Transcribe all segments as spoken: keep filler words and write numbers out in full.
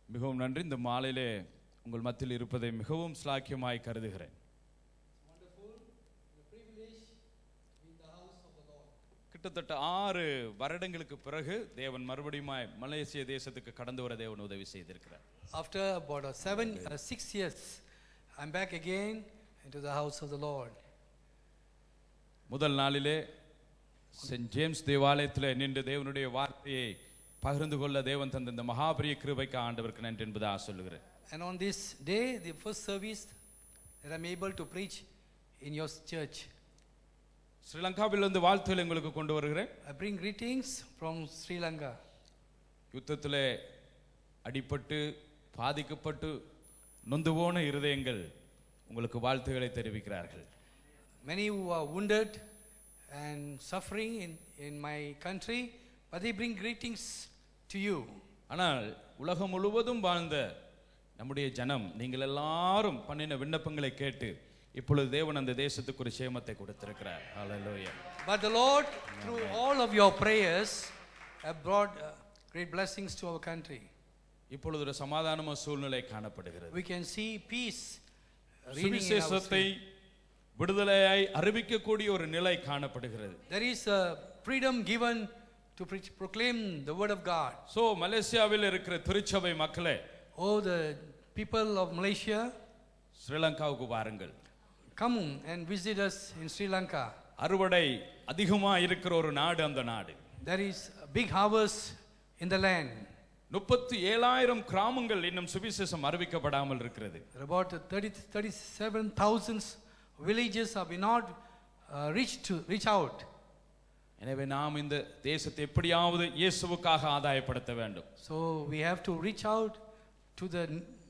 மிகவும் நன்றி. இந்த மாலையிலே உங்கள் மத்தியில் இருப்பதை மிகவும் ஸ்லாக்கியமாய் கருதுகிறேன். கிட்டத்தட்ட ஆறு வருடங்களுக்கு பிறகு தேவன் மறுபடியும் மலேசிய தேசத்துக்கு கடந்து வர தேவன் உதவி செய்திருக்கிறார். After about uh, seven, uh, six years, I'm back again into the house of the Lord. முதல் நாளிலே சென்ட் ஜேம்ஸ் தேவாலயத்தில் நின்று தேவனுடைய வார்த்தையை பகிர்ந்து கொள்ள தேவன் தந்த இந்த மகாபரிய கிருபைக்கு ஆண்டவருக்கு நன்றி என்பதாக சொல்லுகிறேன். And on this day, the first service that I'm able to preach in your church. ஸ்ரீலங்காவிலிருந்து வாழ்த்துக்களை உங்களுக்கு கொண்டு வருகிறேன். I bring greetings from Sri Lanka. யுத்தத்திலே அடிபட்டு பாதிக்கப்பட்டு நொந்து போன இருதயங்கள் உங்களுக்கு வாழ்த்துக்களை தெரிவிக்கிறார்கள். Many who are wounded and suffering in, in my country, but they bring greetings to you. ஆனால் உலகம் முழுவதும் வாழ்ந்த நம்முடைய ஜனம் நீங்கள் எல்லாரும் பண்ணின விண்ணப்பங்களை கேட்டு இப்பொழுது தேவன் அந்த தேசத்துக்கு ஒரு சேமத்தை கொடுத்திருக்கிறார். ஹல்லேலூயா. But the Lord, through all of your prayers, have brought uh, great blessings to our country. இப்பொழுது ஒரு சமாதானமான சூழ்நிலை காணப்படுகிறது. We can see peace reigning in our சுவிசேஷத்தை விடுதலையை அறிவிக்கக்கூடிய ஒரு நிலை காணப்படுகிறது. There is a freedom given to preach, proclaim the word of God. So மலேசியாவில் இருக்கிற திருச்சபை மக்களே, Oh, the people of Malaysia, ஸ்ரீலங்காவுக்கு வாருங்கள். come and visit us in Sri Lanka. அறுவடை அதிகமா இருக்கிற ஒரு நாடு அந்த நாடு. There is a big harvest in the land. முப்பத்தி ஏழாயிரம் கிராமங்கள் இன்னும் சுவிசேஷம் அறிவிக்கப்படாமல் இருக்கிறது. About thirty, thirty-seven thousand villages have been not uh, reached to reach out. எனவே நாம் இந்த தேசத்தை எப்படியாவது இயேசுவுக்காக ஆதாயப்படுத்த வேண்டும். So we have to reach out to the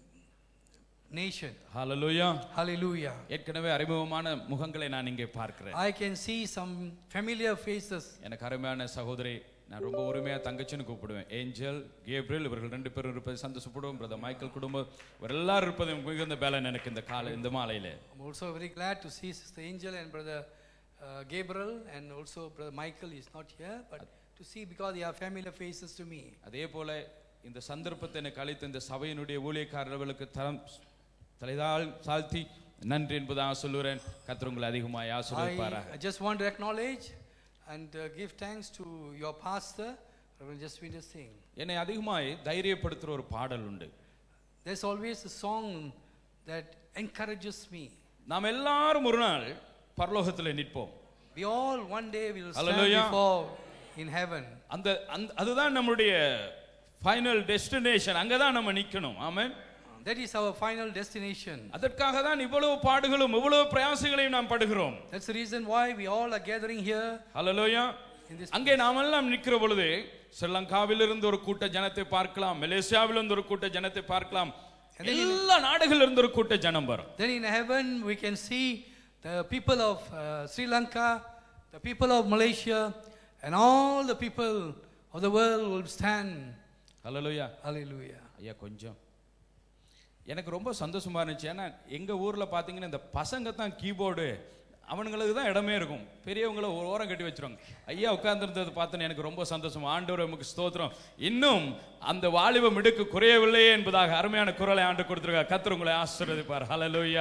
nation. Hallelujah. Hallelujah. ஏற்கனவே அறிமுகமான முகங்களை நான் இங்கே பார்க்கிறேன். I can see some familiar faces. எனக்கு அருமையான சகோதரி, நான் ரொம்ப உரிமையா தங்கச்சின்னு கூப்பிடுவேன். ஏஞ்சல், கேப்ரியல் இவர்கள் ரெண்டு பேரும் இருப்பதை சந்தோஷப்படுவோம். பிரதர் மைக்கேல் குடும்பம் இவர் எல்லாரும் இருப்பது மிகுந்த பேலன் எனக்கு இந்த கால இந்த மாலையிலே. I'm also very glad to see Sister Angel and Brother uh, Gabriel, and also Brother Michael is not here, but to see because they are familiar faces to me. அதே போல இந்த சந்தர்ப்பத்தை எனக்கு அளித்த இந்த சபையினுடைய ஊழியக்காரர்களுக்கு தரம் தலைதால் சாழ்த்தி நன்றி என்பதாக சொல்லுறேன். கர்த்தர் உங்களை அதிகமாய் ஆசீர்வதிப்பாராக. I just want to acknowledge and uh, give thanks to your pastor, Reverend Jaswinder Singh. என்னை அதிகமாய் தைரியப்படுத்துற ஒரு பாடல் உண்டு. There's always a song that encourages me. நாம் எல்லாரும் ஒரு நாள் பரலோகத்தில் நிற்போம். We all one day will stand Hallelujah. before in heaven. அந்த அதுதான் நம்மளுடைய ஃபைனல் டெஸ்டினேஷன். அங்கதான் நம்ம நிக்கணும். ஆமென். That is our final destination. அதற்காக தான் இவ்வளவு பாடுகளும் இவ்வளவு பிரயாசங்களையும் நாம் படுகிறோம். That's the reason why we all are gathering here. ஹல்லேலூயா. அங்கே நாம் எல்லாம் நிற்கிற பொழுது ஸ்ரீலங்காவிலிருந்து ஒரு கூட்ட ஜனத்தை பார்க்கலாம், மலேசியாவிலிருந்து ஒரு கூட்ட ஜனத்தை பார்க்கலாம், எல்லா நாடுகளிலிருந்து ஒரு கூட்ட ஜனம் வரும். Then in heaven we can see the people of uh, Sri Lanka, the people of Malaysia, and all the people of the world will stand. Hallelujah. Hallelujah. ஐயா கொஞ்சம் எனக்கு ரொம்ப சந்தோஷமா இருந்துச்சு. ஏன்னா எங்க ஊர்ல பாத்தீங்கன்னா இந்த பசங்க தான் கீபோர்டு, அவனுங்களுக்கு தான் இடமே இருக்கும். பெரியவங்களை ஒரு ஓரம் கட்டி வச்சிருவாங்க. ஐயா உட்கார்ந்துருந்தது பார்த்தேன்னு எனக்கு ரொம்ப சந்தோஷம். ஆண்டவர் நமக்கு ஸ்தோத்திரம். இன்னும் அந்த வாலிப மிடுக்கு குறையவில்லையே என்பதாக அருமையான குரலை ஆண்டு கொடுத்திருக்கார். கர்த்தர் உங்களை ஆசீர்வதிப்பார். ஹல்லேலூயா.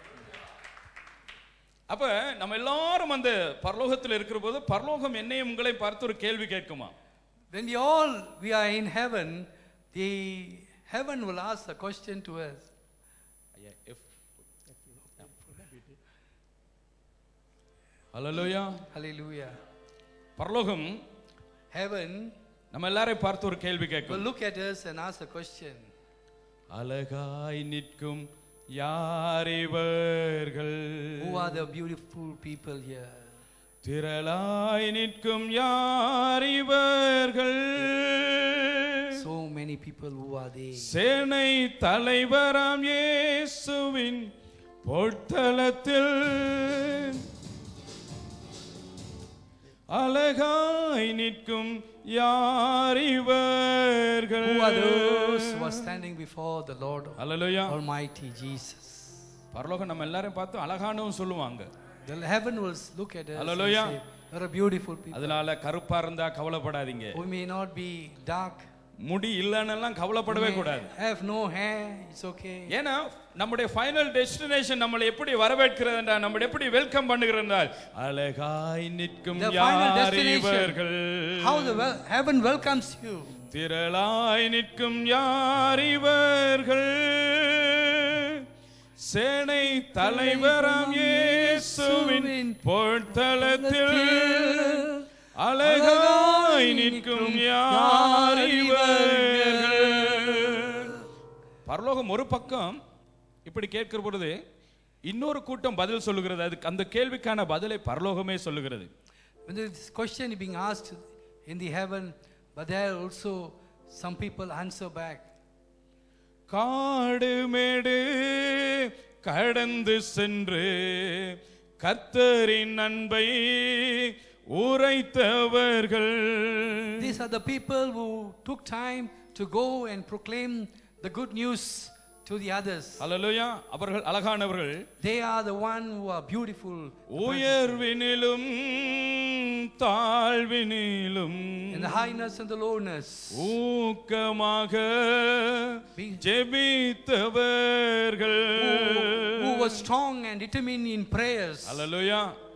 அப்ப நம்ம எல்லாரும் அந்த பரலோகத்தில் இருக்கிற போது பரலோகம் என்னையும் உங்களை பார்த்து ஒரு கேள்வி கேட்குமா? When we all we are in heaven, the heaven will ask a question to us. Hallelujah. Hallelujah. பரலோகம் Heaven நம்ம எல்லாரையும் பார்த்து ஒரு கேள்வி will கேட்கும். look at us and ask a question. அழகாய் நிற்கும் யார் இவர்கள்? Who are the beautiful people here? திரளாய் நிற்கும் யார் இவர்கள்? So many people, who are they? சேனை தலைவராம் இயேசுவின் பொற்தலத்தில் அழகாய் நிற்கும் யார் இவர்கள்? Who are those who are standing before the Lord Hallelujah. Almighty Jesus? பரலோகம் நம்ம எல்லாரையும் பார்த்து அழகானவன் சொல்லுவாங்க. The heaven will look at us Hallelujah. and say, "You are a beautiful people." அதனால கருப்பா இருந்தா கவலைப்படாதீங்க. We may not be dark. முடி இல்லைன்னெல்லாம் கவலைப்படவே கூடாது. Have no hair, it's okay. ஏன்னா நம்முடைய ஃபைனல் டெஸ்டினேஷன் நம்மளை எப்படி வரவேற்கிறது என்றால், நம்மளை எப்படி வெல்கம் பண்ணுகிறது என்றால், அழகாய் நிற்கும் The final யார் இவர்கள், destination, how the wel- heaven welcomes you. திரளாய் நிற்கும் யார் இவர்கள், சேனை தலைவராம் இயேசுவின் பொற்தலத்தில் அழகாய் நிற்கும் யார் இவர்கள். பரலோகம் ஒரு பக்கம் இப்படி கேட்கிற பொழுது இன்னொரு கூட்டம் பதில் சொல்லுகிறது. அதுக்கு அந்த கேள்விக்கான பதிலை பரலோகமே சொல்லுகிறது. When this question is being asked in the heaven, but there also some people answer back. காடு மேடு கடந்து சென்று கர்த்தரின் அன்பை உரைத்தவர்கள். These are the people who took time to go and proclaim the good news to the others. அல்லேலூயா. அவர்கள் அழகானவர்கள். They are the one who are beautiful. உயர்வினிலும் தாழ்வினிலும் In the highness and the lowness. ஊக்கமாக Be- ஜெபித்தவர்கள். Who, who was strong and determined in prayers. அல்லேலூயா.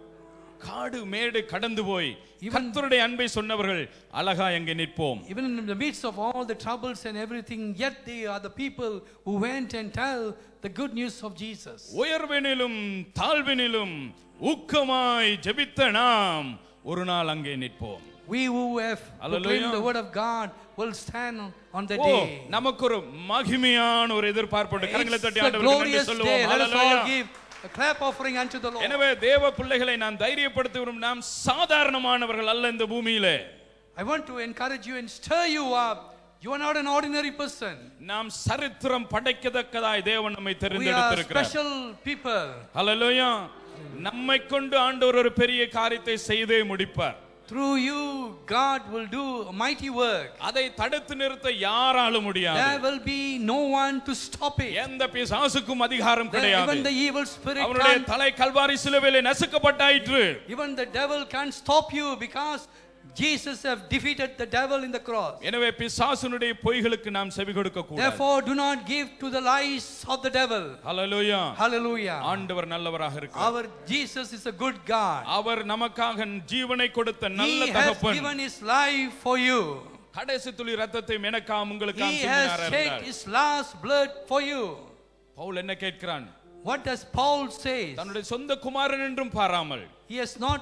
காடு மேடு கடந்து போய் Even- கர்த்தருடைய அன்பை சொன்னவர்கள் அழகா எங்கே நிற்போம். Even in the midst of all the troubles and everything, yet they are the people who went and tell the good news of Jesus. உயர்வினிலும் தாழ்வினிலும் ஊக்கமாய் ஜெபித்த நாம் ஒரு நாள் அங்கே நிற்போம். We who have Hallelujah. proclaimed the word of God will stand on that O, day. நமக்கு ஒரு மகிமையான ஒரு எதிர்பார்ப்பு. கரங்களை It's தட்டி a ஆண்டவருக்கு நன்றி glorious day. சொல்லுவோம். Let us all Hallelujah. give a clap offering unto the Lord. எனவே தேவ பிள்ளைகளை நான் தைரியப்படுத்துகிறோம். நாம் சாதாரணமானவர்கள் அல்ல இந்த பூமியிலே. I want to encourage you and stir you up. You are not an ordinary person. நாம் சரித்திரம் படைக்கத்தக்கதாய் தேவன் நம்மை We are தெரிந்தெடுத்திருக்கிறார். special people. ஹல்லேலூயா. நம்மை கொண்டு ஆண்டவர் ஒரு பெரிய காரியத்தை செய்தே முடிப்பார். Through you, God will do a mighty work. அதை தடுத்து நிறுத்த யாராலும் முடியாது. There will be no one to stop it. எந்த பிசாசுக்கும் அதிகாரம் There- கிடையாது. Even the evil spirit அவனுடைய can't, தலை கல்வாரி சிலுவையிலே நசுக்கப்பட்டாயிற்று. even the devil can't stop you because Jesus have defeated the devil in the cross. எனவே பிசாசுனுடைய பொய்களுக்கு நாம் செவி கொடுக்க கூடாது. Therefore, do not give to the lies of the devil. Hallelujah. Hallelujah. ஆண்டவர் நல்லவராக இருக்கிறார். Our Jesus is a good God. அவர் நமக்காக ஜீவனை கொடுத்த நல்ல He has தகப்பன். given his life for you. கடைசி துளி ரத்தத்தை எனக்காம் உங்களுக்காம் He சிந்தினார் has என்றார். shed his last blood for you. Pavul என்ன கேட்கிறான்? What does Paul say? தன்னுடைய சொந்த குமாரன் என்றும் பாராமல் He has not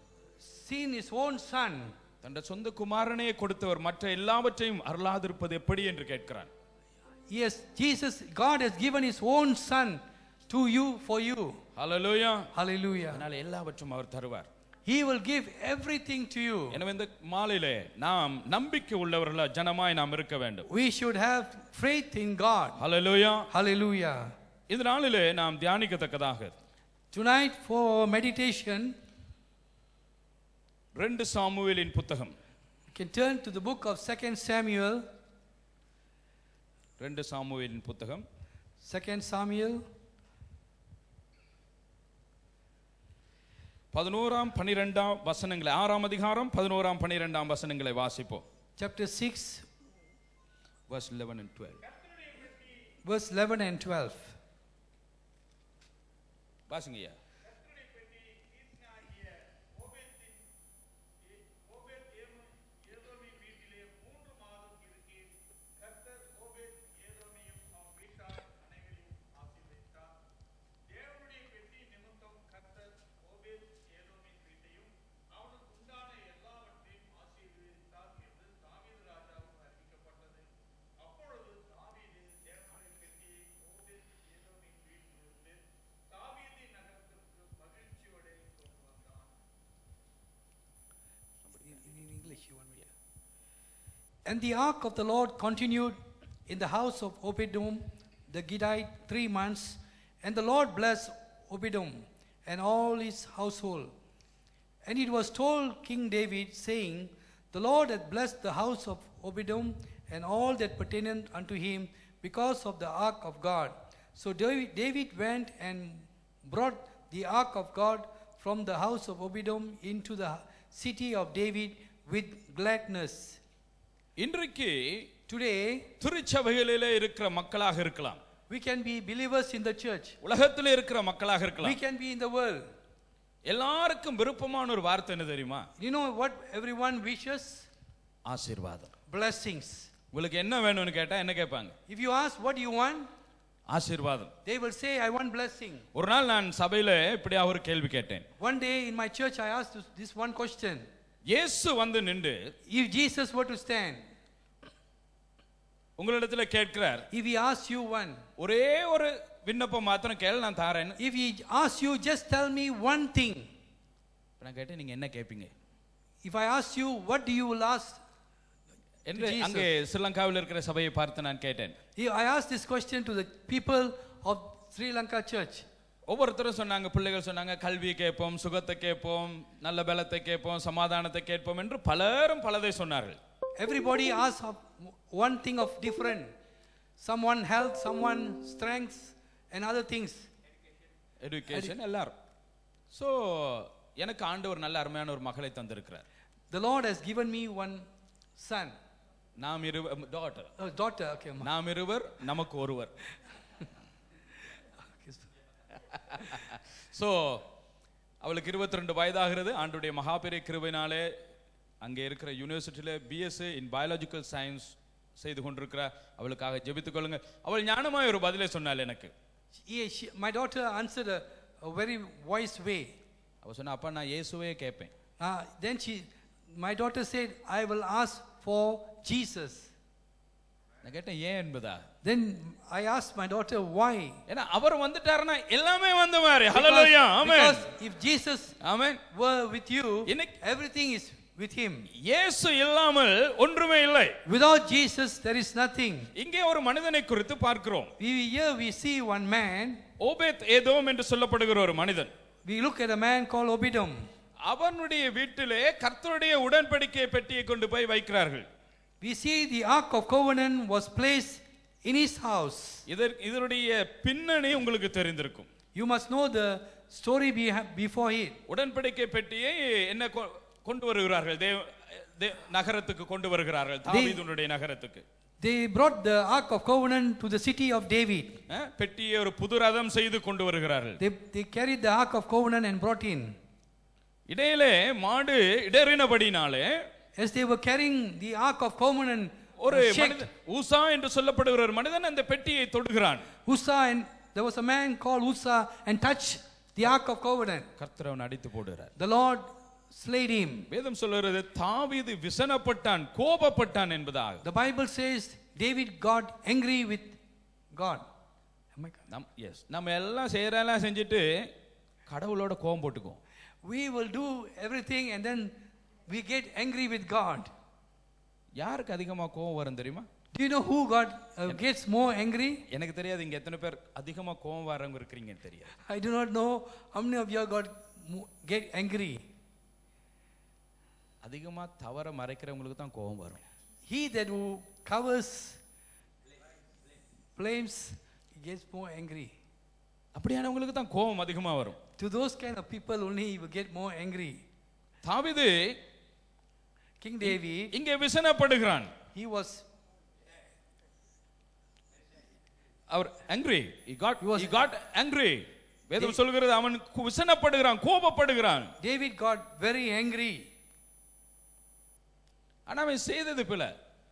seen his own son. தன்னுடைய சொந்த குமாரனே கொடுத்தவர் மற்ற எல்லாவற்றையும் அருளாதிருப்பது எப்படி என்று கேட்கிறான். Yes, Jesus, God has given his own son to you for you. Hallelujah. Hallelujah. அதனால எல்லாவற்றும் அவர் தருவார். He will give everything to you. எனவே இந்த மாலையிலே நாம் நம்பிக்கை உள்ளவர்களா ஜனமாய் நாம் இருக்க வேண்டும். We should have faith in God. Hallelujah. Hallelujah. இந்த நாளிலே நாம் தியானிக்கத்தக்கதாக Tonight for meditation, ரெண்டு சாமுவேலின் புத்தகம். you can turn to the book of Second Samuel. ரெண்டு சாமுவேலின் புத்தகம் Second Samuel. பதினோராம் பனிரெண்டாம் வசனங்களை, ஆறாம் அதிகாரம் பதினோராம் பனிரெண்டாம் வசனங்களை வாசிப்போம். Chapter six, verse eleven and twelve. verse eleven and twelve. வாசிங்கய்யா. And the ark of the Lord continued in the house of Obededom the Gittite three months, and the Lord blessed Obededom and all his household. And it was told King David, saying, The Lord hath blessed the house of Obededom and all that pertained unto him because of the ark of God. So David, David went and brought the ark of God from the house of Obededom into the city of David with gladness. இன்றைக்கு Today, திருச்சபைகளிலே இருக்கிற மக்களாக இருக்கலாம். we can be believers in the church. உலகத்திலே இருக்கிற மக்களாக We இருக்கலாம். can be in the world. எல்லாருக்கும் விருப்பமான ஒரு வார்த்தை என்ன தெரியுமா? You know what everyone wishes? ஆசீர்வாதம். Blessings. உங்களுக்கு என்ன வேணும்னு கேட்டா என்ன கேட்பாங்க? If you ask what you want, ஆசீர்வாதம். they will say, I want blessing. ஒரு நாள் நான் சபையில இப்படி ஒரு கேள்வி கேட்டேன். One day in my church, I asked this- this one question. இயேசு வந்து நின்று If Jesus were to stand, உங்களிடத்துல கேட்கிறார், if he asks you one, ஒரே ஒரு விண்ணப்பம் மாத்திரம் கேள் நான் தாரேன். if he asks you, just tell me one thing. நான் கேட்டேன், நீங்க என்ன கேட்பீங்க If I ask you, what do you will ask? என்று Jesus. அங்கே ஸ்ரீலங்காவில் இருக்கிற சபையை பார்த்து நான் கேட்டேன். He- I asked this question to the people of Sri Lanka church. ஒவ்வொருத்தரும் சொன்னாங்க, பிள்ளைகள் சொன்னாங்க, கல்வியை கேட்போம், சுகத்தை கேட்போம், நல்ல பலத்தை கேட்போம், சமாதானத்தை கேட்போம் என்று பலரும் பலதை சொன்னார்கள். Everybody asks of one thing of different. Someone health, someone strength, and other things. Education எல்லாரும். ஸோ எனக்கு ஆண்டவர் நல்ல அருமையான ஒரு மகளை தந்திருக்கிறார். The Lord has given me one son, நாம் இருவர் daughter, a daughter. Okay, ma- நாம் இருவர் நமக்கு ஒருவர். ஸோ அவளுக்கு இருபத்தி ரெண்டு வயதாகிறது. ஆண்டுடைய மகாபெரிய கிருபையினாலே அங்கே இருக்கிற யூனிவர்சிட்டியில பிஎஸ்சி இன் பயாலஜிக்கல் சயின்ஸ் செய்து கொண்டிருக்கிறார். அவளுக்காக ஜெபித்துக் கொள்ளுங்க. அவள் ஞானமாய் ஒரு பதிலை சொன்னாள் எனக்கு. She- she- my daughter answered a, a very wise way. அவ சொன்னா, அப்பா நான் இயேசுவே கேட்பேன். Uh, then she, my daughter said, I will ask for Jesus. நான் கேட்டேன், ஏன் என்பதா? Then I asked my daughter why. ஏன்னா அவர் வந்துட்டாருன்னா எல்லாமே வந்த மாதிரி. ஹல்லேலூயா, ஆமென். Because if Jesus amen. were with you, இன்னைக்கு everything is with him. இயேசு இல்லாமல் ஒன்றுமே இல்லை. Without Jesus, there is nothing. இங்கே ஒரு மனிதனை குறித்து பார்க்கிறோம். We, here we see one man. Obed Edom என்று சொல்லப்படுகிற ஒரு மனிதன். We look at a man called Obedom. அவனுடைய வீட்டிலே கர்த்தருடைய உடன்படிக்கை பெட்டியை கொண்டு போய் வைக்கிறார்கள். We see the Ark of Covenant was placed in his house. இதர் இதனுடைய பின்னணி உங்களுக்கு தெரிந்திருக்கும். You must know the story beha- before it. உடன்படிக்கை பெட்டியை என்ன கொ- கொண்டு வருகிறார்கள்? தேவ தே- நகரத்துக்கு கொண்டு வருகிறார்கள், தாவீதுனுடைய நகரத்துக்கு. They brought the Ark of Covenant to the city of David. அஹ், பெட்டியை ஒரு புது ரதம் செய்து கொண்டு வருகிறார்கள். They, they carried the Ark of Covenant and brought in. இடையிலே மாடு இடறினபடினாலே As they were carrying the Ark of Covenant, ஒரு was shaken. மனிதன், ஊசா என்று சொல்லப்படுகிற ஒரு மனிதன் அந்த பெட்டியை தொடுகிறான். Uzzah, and there was a man called Uzzah and touched the Ark of Covenant. கர்த்தர் அவனை அடித்து போடுகிறார். The Lord slayed him. வேதம் சொல்லுகிறது, தாவீது விசனப்பட்டான், கோபப்பட்டான் என்பதாக. The Bible says David got angry with God. Am I correct? நம் எஸ் நம்ம எல்லாம் செய்யறதெல்லாம் செஞ்சுட்டு கடவுளோட கோபம் போட்டுக்குவோம். We will do everything and then we get angry with God. யாருக்கு அதிகமா கோபம் வரும் தெரியுமா? Do you know who God uh, gets more angry? எனக்கு தெரியாது இங்க எத்தனை பேர் அதிகமா கோபம் வரவங்க இருக்கீங்கன்னு தெரியாது. I do not know how many of you got mo- get angry. அதிகமா தவற மறைக்கிறவங்களுக்கு தான் கோபம் வரும். He that who covers blames gets more angry. அப்படியானவங்களுக்கு தான் கோபம் அதிகமா வரும். To those kind of people only he will get more angry. தாவீது King David, இங்கே விசனப்படுகிறான். he was our angry, he got He was- he got angry. வேதம் சொல்கிறது அவன் கு- விசனப்படுகிறான், கோபப்படுகிறான். David got very angry. ஆனா அவன் செய்தது பிழை.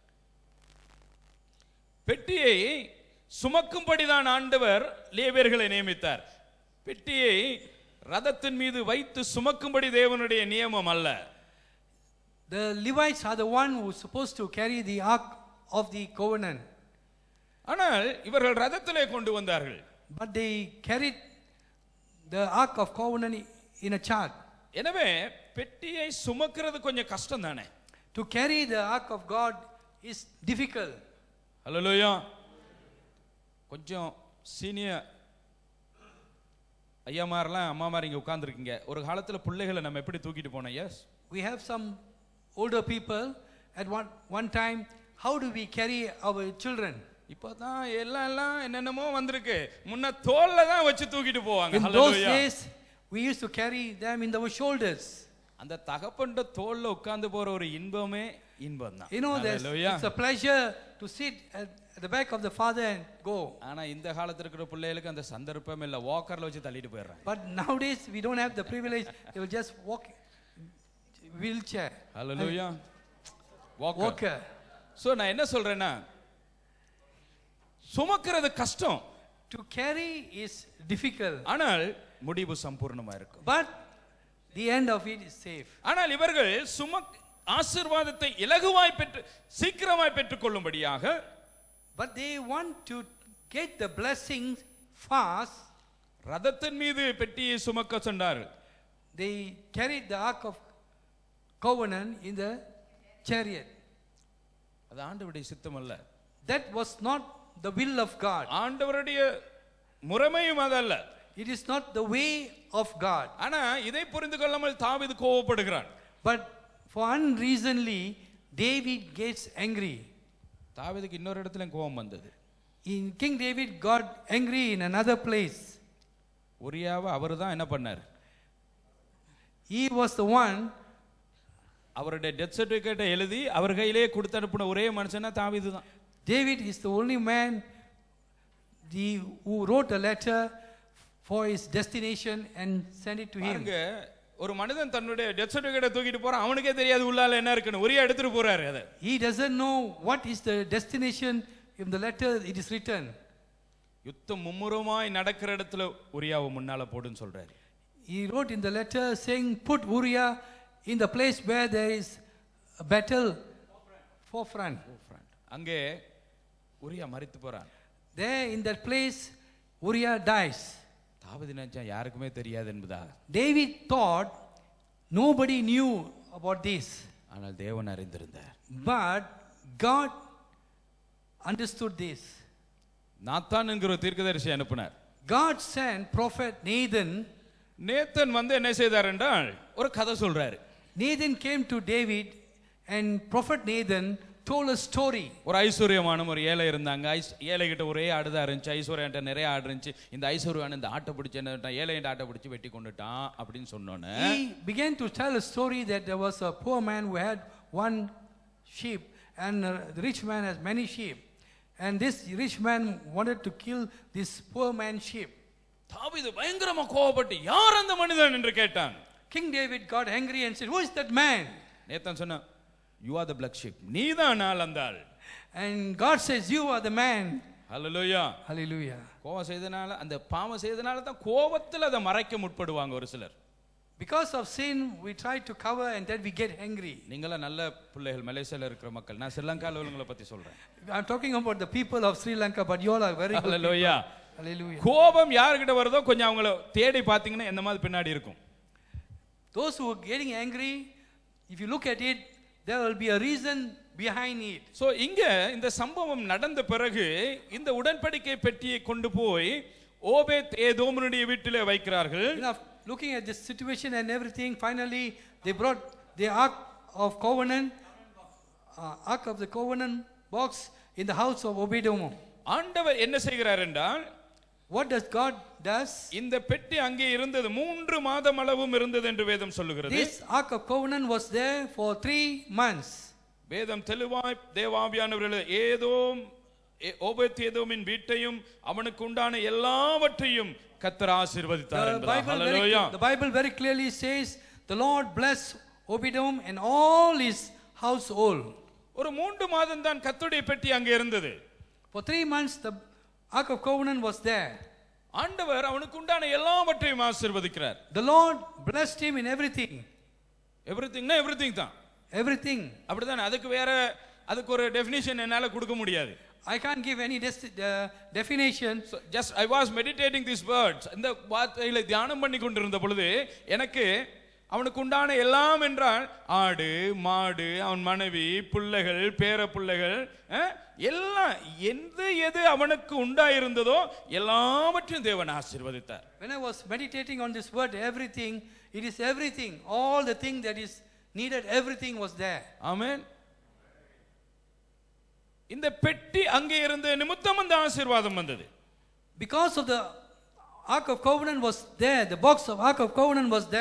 பெட்டியை சுமக்கும்படிதான் ஆண்டவர் லேவியர்களை நியமித்தார். பெட்டியை ரதத்தின் மீது வைத்து சுமக்கும்படி தேவனுடைய நியமம் அல்ல. The Levites are the one who is supposed to carry the ark of the covenant. ஆனால் இவர்கள் ரதத்திலே கொண்டு வந்தார்கள். But they carried the ark of covenant in a chart. எனவே பெட்டியை சுமக்கிறது கொஞ்சம் கஷ்டம் தானே. To carry the ark of God is difficult. ஹல்லேலூயா. கொஞ்சம் சீனியர் ஐயாமாரெல்லாம் அம்மாமார் இங்கே உட்கார்ந்துருக்கீங்க. ஒரு காலத்தில் பிள்ளைகளை நம்ம எப்படி தூக்கிட்டு போனோம்? Yes, We have some older people. At one, one time, how do we carry our children? இப்போ தான் எல்லாம் எல்லாம் என்னென்னமோ வந்திருக்கு. முன்ன தோல்ல தான் வச்சு தூக்கிட்டு போவாங்க. In those hallelujah. days, we used to carry them in our shoulders. அந்த தகப்பன்ட தோல்ல உட்கார்ந்து போற ஒரு இன்பமே இன்பம் தான். You know, there's, Hallelujah. it's a pleasure to sit at, at the back of the Father and go. ஆனா இந்த காலத்துல இருக்கிற பிள்ளைகளுக்கு அந்த சந்தர்ப்பம் இல்ல, வாக்கர்ல வச்சு தள்ளிட்டு போயிடுறாங்க. But nowadays we don't have the privilege. They will just walk wheelchair. Hallelujah. Walker. Walker. So நான் என்ன சொல்றேன்னா, சுமக்கிறது கஷ்டம். To carry is difficult. ஆனால் முடிவு சம்பூர்ணமா இருக்கும். But the end of it is safe. ஆனால் இவர்கள் சுமக் ஆசீர்வாதத்தை இலகுவாய் பெற்று சீக்கிரமாய் பெற்றுக்கொள்ளும்படியாக, But they want to get the blessings fast. ரதத்தின் மீது பெட்டியை சுமக்க சொன்னார்கள். They carried the ark of covenant in the chariot. அது ஆண்டவருடைய சித்தம் அல்ல. That was not the will of God. ஆண்டவருடைய முறைமையும் அதல்ல. It is not the way of God. ஆனா இதை புரிந்து கொள்ளாமல் தாவீது கோபப்படுகிறான். But for unreasonably David gets angry. தாவீதுக்கு இன்னொரு இடத்துல கோபம் வந்தது. In King David got angry in another place. உரியாவை அவர்தான் என்ன பண்ணார்? He was the one. அவருடைய டெத் சர்டிபிகேட்டை எழுதி அவர் கையிலே கொடுத்து அனுப்பின ஒரே மனுஷனா தாவீது தான். David is the only man the, who wrote a letter for his destination and sent it to him. பாருங்க, ஒரு மனிதன் தன்னுடைய டெத் சர்டிபிகேட்டை தூக்கிட்டு போறான், அவனுக்கே தெரியாது உள்ளால என்ன இருக்குன்னு. உரியா எடுத்துட்டு போறாரு அதை. He doesn't know what is the destination in the letter it is written. யுத்தம் மும்முரமாய் நடக்கிற இடத்துல உரியாவை முன்னால போடுன்னு சொல்றாரு. He wrote in the letter saying, put Uriah in the place where there is a battle forefront. அங்கே உரியா மரித்து போறான். There in that place Uriah dies. தாவீது நினைச்சா யாருக்குமே தெரியாது என்பதா. David thought nobody knew about this. ஆனால் தேவன் அறிந்திருந்தார். But God understood this. Nathan என்கிற தீர்க்கதரிசி அனுப்பினார். God sent prophet Nathan. Nathan வந்து என்ன செய்தார் என்றால் ஒரு கதை சொல்றாரு. Nathan came to David and prophet Nathan told a story. ஒரு ஐஸ்வர்யமான ஒரு ஏழை இருந்தாங்க. ஏழை கிட்ட ஒரே ஆடுதான் இருந்துச்சு. ஐஸ்வர்யன்ட்ட நிறைய ஆடு இருந்துச்சு. இந்த ஐஸ்வர்யவான் இந்த ஆட்டை பிடிச்சு என்ன ஏழை ஆட்டை பிடிச்சு வெட்டி கொண்டுட்டான் அப்படின்னு சொன்னோன்னே, He began to tell a story that there was a poor man who had one sheep and the rich man has many sheep. And this rich man wanted to kill this poor man's sheep. தாவீது பயங்கரமா கோபப்பட்டு யார் அந்த மனிதன் என்று கேட்டான். King David got angry and said, who is that man? நேத்தான் சொன்னா, you are the black sheep. நீதான் ஆள் அந்த ஆள். And God says, you are the man. Hallelujah. Hallelujah. கோபம் செய்தனால, அந்த பாவம் செய்தனால தான் கோபத்துல அதை மறைக்க முற்படுவாங்க ஒரு சிலர். Because of sin we try to cover and then we get angry. நீங்களா நல்ல பிள்ளைகள், மலேசியால இருக்கிற மக்கள். நான் ஸ்ரீலங்கால உள்ளவங்களை பத்தி சொல்றேன். I'm talking about the people of Sri Lanka, but you all are very good people. Hallelujah. Hallelujah. கோபம் யார்கிட்ட வருதோ கொஞ்சம் அவங்கள தேடி பாத்தீங்கன்னா எந்த மாதிரி பின்னாடி இருக்கும். Those who are getting angry, if you look at it, there will be a reason behind it. So இங்க இந்த சம்பவம் நடந்த பிறகு இந்த உடன்படிக்கை பெட்டியை கொண்டு போய் ஓபேத் ஏதோமுடைய வீட்டிலே வைக்கிறார்கள். You know, looking at this situation and everything, finally they brought the ark of covenant, uh, ark of the covenant box in the house of Obed-edom. ஆண்டவர் என்ன செய்கிறார் என்றால், what does God does? இந்த பெட்டி அங்கே இருந்தது மூன்று மாதம் அளவும் இருந்தது என்று வேதம் சொல்லுகிறது. This ark of covenant was there for three months. வேதம் தெளிவாய் தேவாவியானவர்களே ஏதோம் ஓபேத் ஏதோமின் வீட்டையும் அவனுக்கு உண்டான எல்லாவற்றையும் கர்த்தர் ஆசீர்வதித்தார் என்பதாக. ஹalleluya. The Bible very clearly says the Lord blessed Obed-edom and all his household. ஒரு மூன்று மாதம் தான் கர்த்தருடைய பெட்டி அங்கே இருந்தது. For three months the ark of covenant was there. ஆண்டவர் அவனுக்கு உண்டான எல்லாவற்றையும் ஆசீர்வதிக்கிறார். The Lord blessed him in everything. எவ்ரிதிங்னா எவ்ரிதிங் தான். Everything. அப்படிதான். அதுக்கு வேற அதுக்கு ஒரு டெஃபினிஷன் என்னால கொடுக்க முடியாது. I can't give any uh, definition. So just I was meditating these words. இந்த வார்த்தைகளை தியானம் பண்ணி கொண்டிருந்த பொழுது எனக்கு அவனுக்கு உண்டான எல்லாம் என்றால் ஆடு மாடு அவன் மனைவி பிள்ளைகள் பேர பிள்ளைகள் எல்லாம் எந்த எது அவனுக்கு உண்டாயிருந்ததோ எல்லாவற்றையும் தேவன் ஆசீர்வதித்தார். When I was meditating on this word everything, it is everything, all the thing that is needed, everything was there. Amen. இந்த பெட்டி அங்கே இருந்த நிமித்தம் அந்த ஆசீர்வாதம் வந்தது. Because of the ark of covenant was there, the box of ark of covenant was there,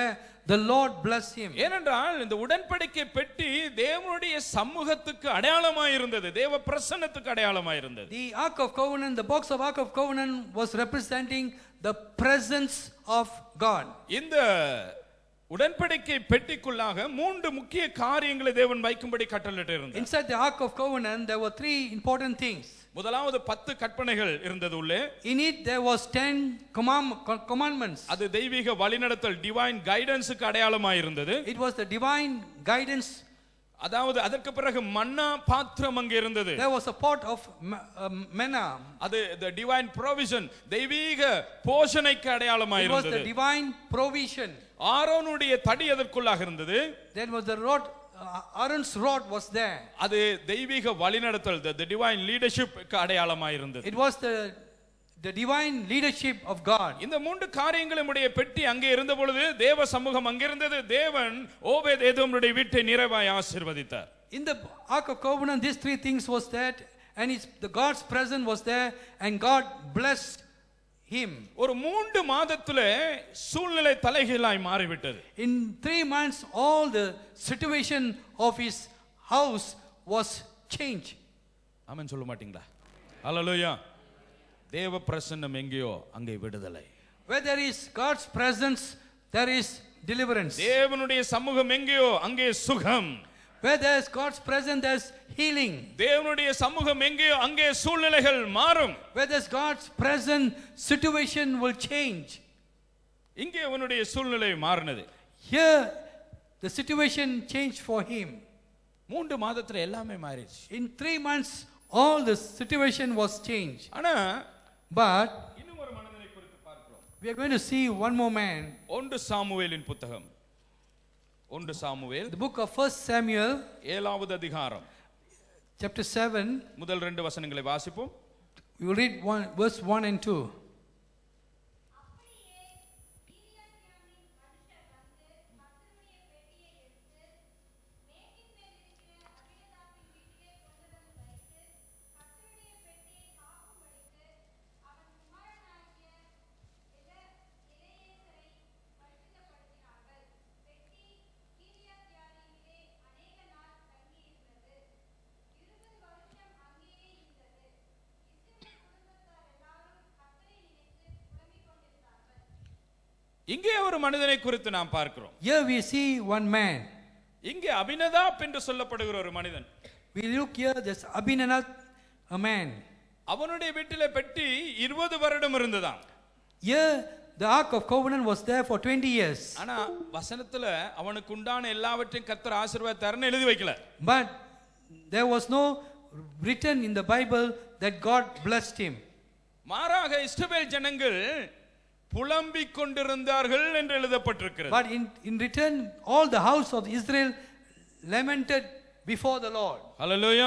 the Lord blessed him. ஏனென்றால் இந்த உடன்படிக்கை பெட்டி தேவனுடைய சமூகத்துக்கு அடையாளமாய் இருந்தது, தேவ பிரசன்னத்துக்கு அடையாளமாய் இருந்தது. The Ark of Covenant, the box of Ark of Covenant was representing the presence of God. இந்த உடன்படிக்கை பெட்டிக்குள்ளாக மூன்று முக்கிய காரியங்களை தேவன் வைக்கும்படி கட்டளையிட்டு இருந்தார். Inside the Ark of Covenant there were three important things. முதலாவது பத்து கற்பனைகள் இருந்தது உள்ளே. In it there was ten command, commandments. அது தெய்வீக வழிநடத்தல், டிவைன் கைடன்ஸ்க்கு அடையாளமாய் இருந்தது. It was the divine guidance. அதாவது அதற்கு பிறகு மன்னா பாத்திரம் அங்கே இருந்தது. There was a pot of manna. அது the divine provision, தெய்வீக போஷணைக்கு அடையாளமாய் இருந்தது. It was the divine provision. ஆரோனுடைய தடி அதற்குள்ளாக இருந்தது. Then was the rod, uh, Aaron's rod was there. அது தெய்வீக வழிநடத்தல், the divine leadership க்கு அடையாளமாய் இருந்தது. It was the the divine leadership of God. இந்த மூன்று காரியங்களுடைய பெட்டி அங்கே இருந்த பொழுது தேவ சமூகம் அங்கே இருந்தது. தேவன் ஓபேத் ஏதோமுடைய வீட்டை நிறைவாய் ஆசீர்வதித்தார். In the Ark of Covenant these three things was that, and his, the God's presence was there, and God blessed him. ஒரு மூன்று மாதத்துல சூழ்நிலை தலைகீழாய் மாறிவிட்டது. In three months all the situation of his house was changed. ஆமென் சொல்ல மாட்டீங்களா? ஹல்லேலூயா. தேவ பிரசன்னம் எங்கேயோ அங்கே விடுதலை. Where there is God's presence there is deliverance. தேவனுடைய சமூகம் எங்கேயோ அங்கே சுகம். Where there is God's presence there is healing. தேவனுடைய சமூகம் எங்கேயோ அங்கே சூழ்நிலைகள் மாறும். Where there is God's presence situation will change. இங்கே அவனுடைய சூழ்நிலை மாறினது. Here the situation changed for him. மூன்று மாதத்துல எல்லாமே மாறிடுச்சு. In three months all the situation was changed. ஆனா But இன்னும் ஒரு மனிதனை குறித்து பார்க்கிறோம். we are going to see one more man. ஒன்று சாமுவேலின் புத்தகம், ஒன்று Samuel The book of First Samuel ஏழாவது அதிகாரம் chapter seven. முதல் ரெண்டு வசனங்களை வாசிப்போம். We will read one, verse one and two. இங்கே ஒரு மனிதனை குறித்து நாம் பார்க்கிறோம். Here we see one man. இங்கே அபினதாப் என்று சொல்லப்படுகிற ஒரு மனிதன். We look here, there's Abinadab, a man. அவனுடைய வீட்டிலே பெட்டி இருபது வருடம் இருந்ததாம். Here the Ark of Covenant was there for twenty years. ஆனா வசனத்துல அவனுக்கு உண்டான எல்லாவற்றையும் கர்த்தர் ஆசீர்வாதத்தார்னு எழுதி வைக்கல. But there was no written in the Bible that God blessed him. மாறாக இஸ்ரவேல் ஜனங்கள் புலம்பிக் கொண்டிருந்தார்கள் என்று எழுதப்பட்டிருக்கிறது. But in in return all the house of Israel lamented before the Lord. ஹல்லேலூயா.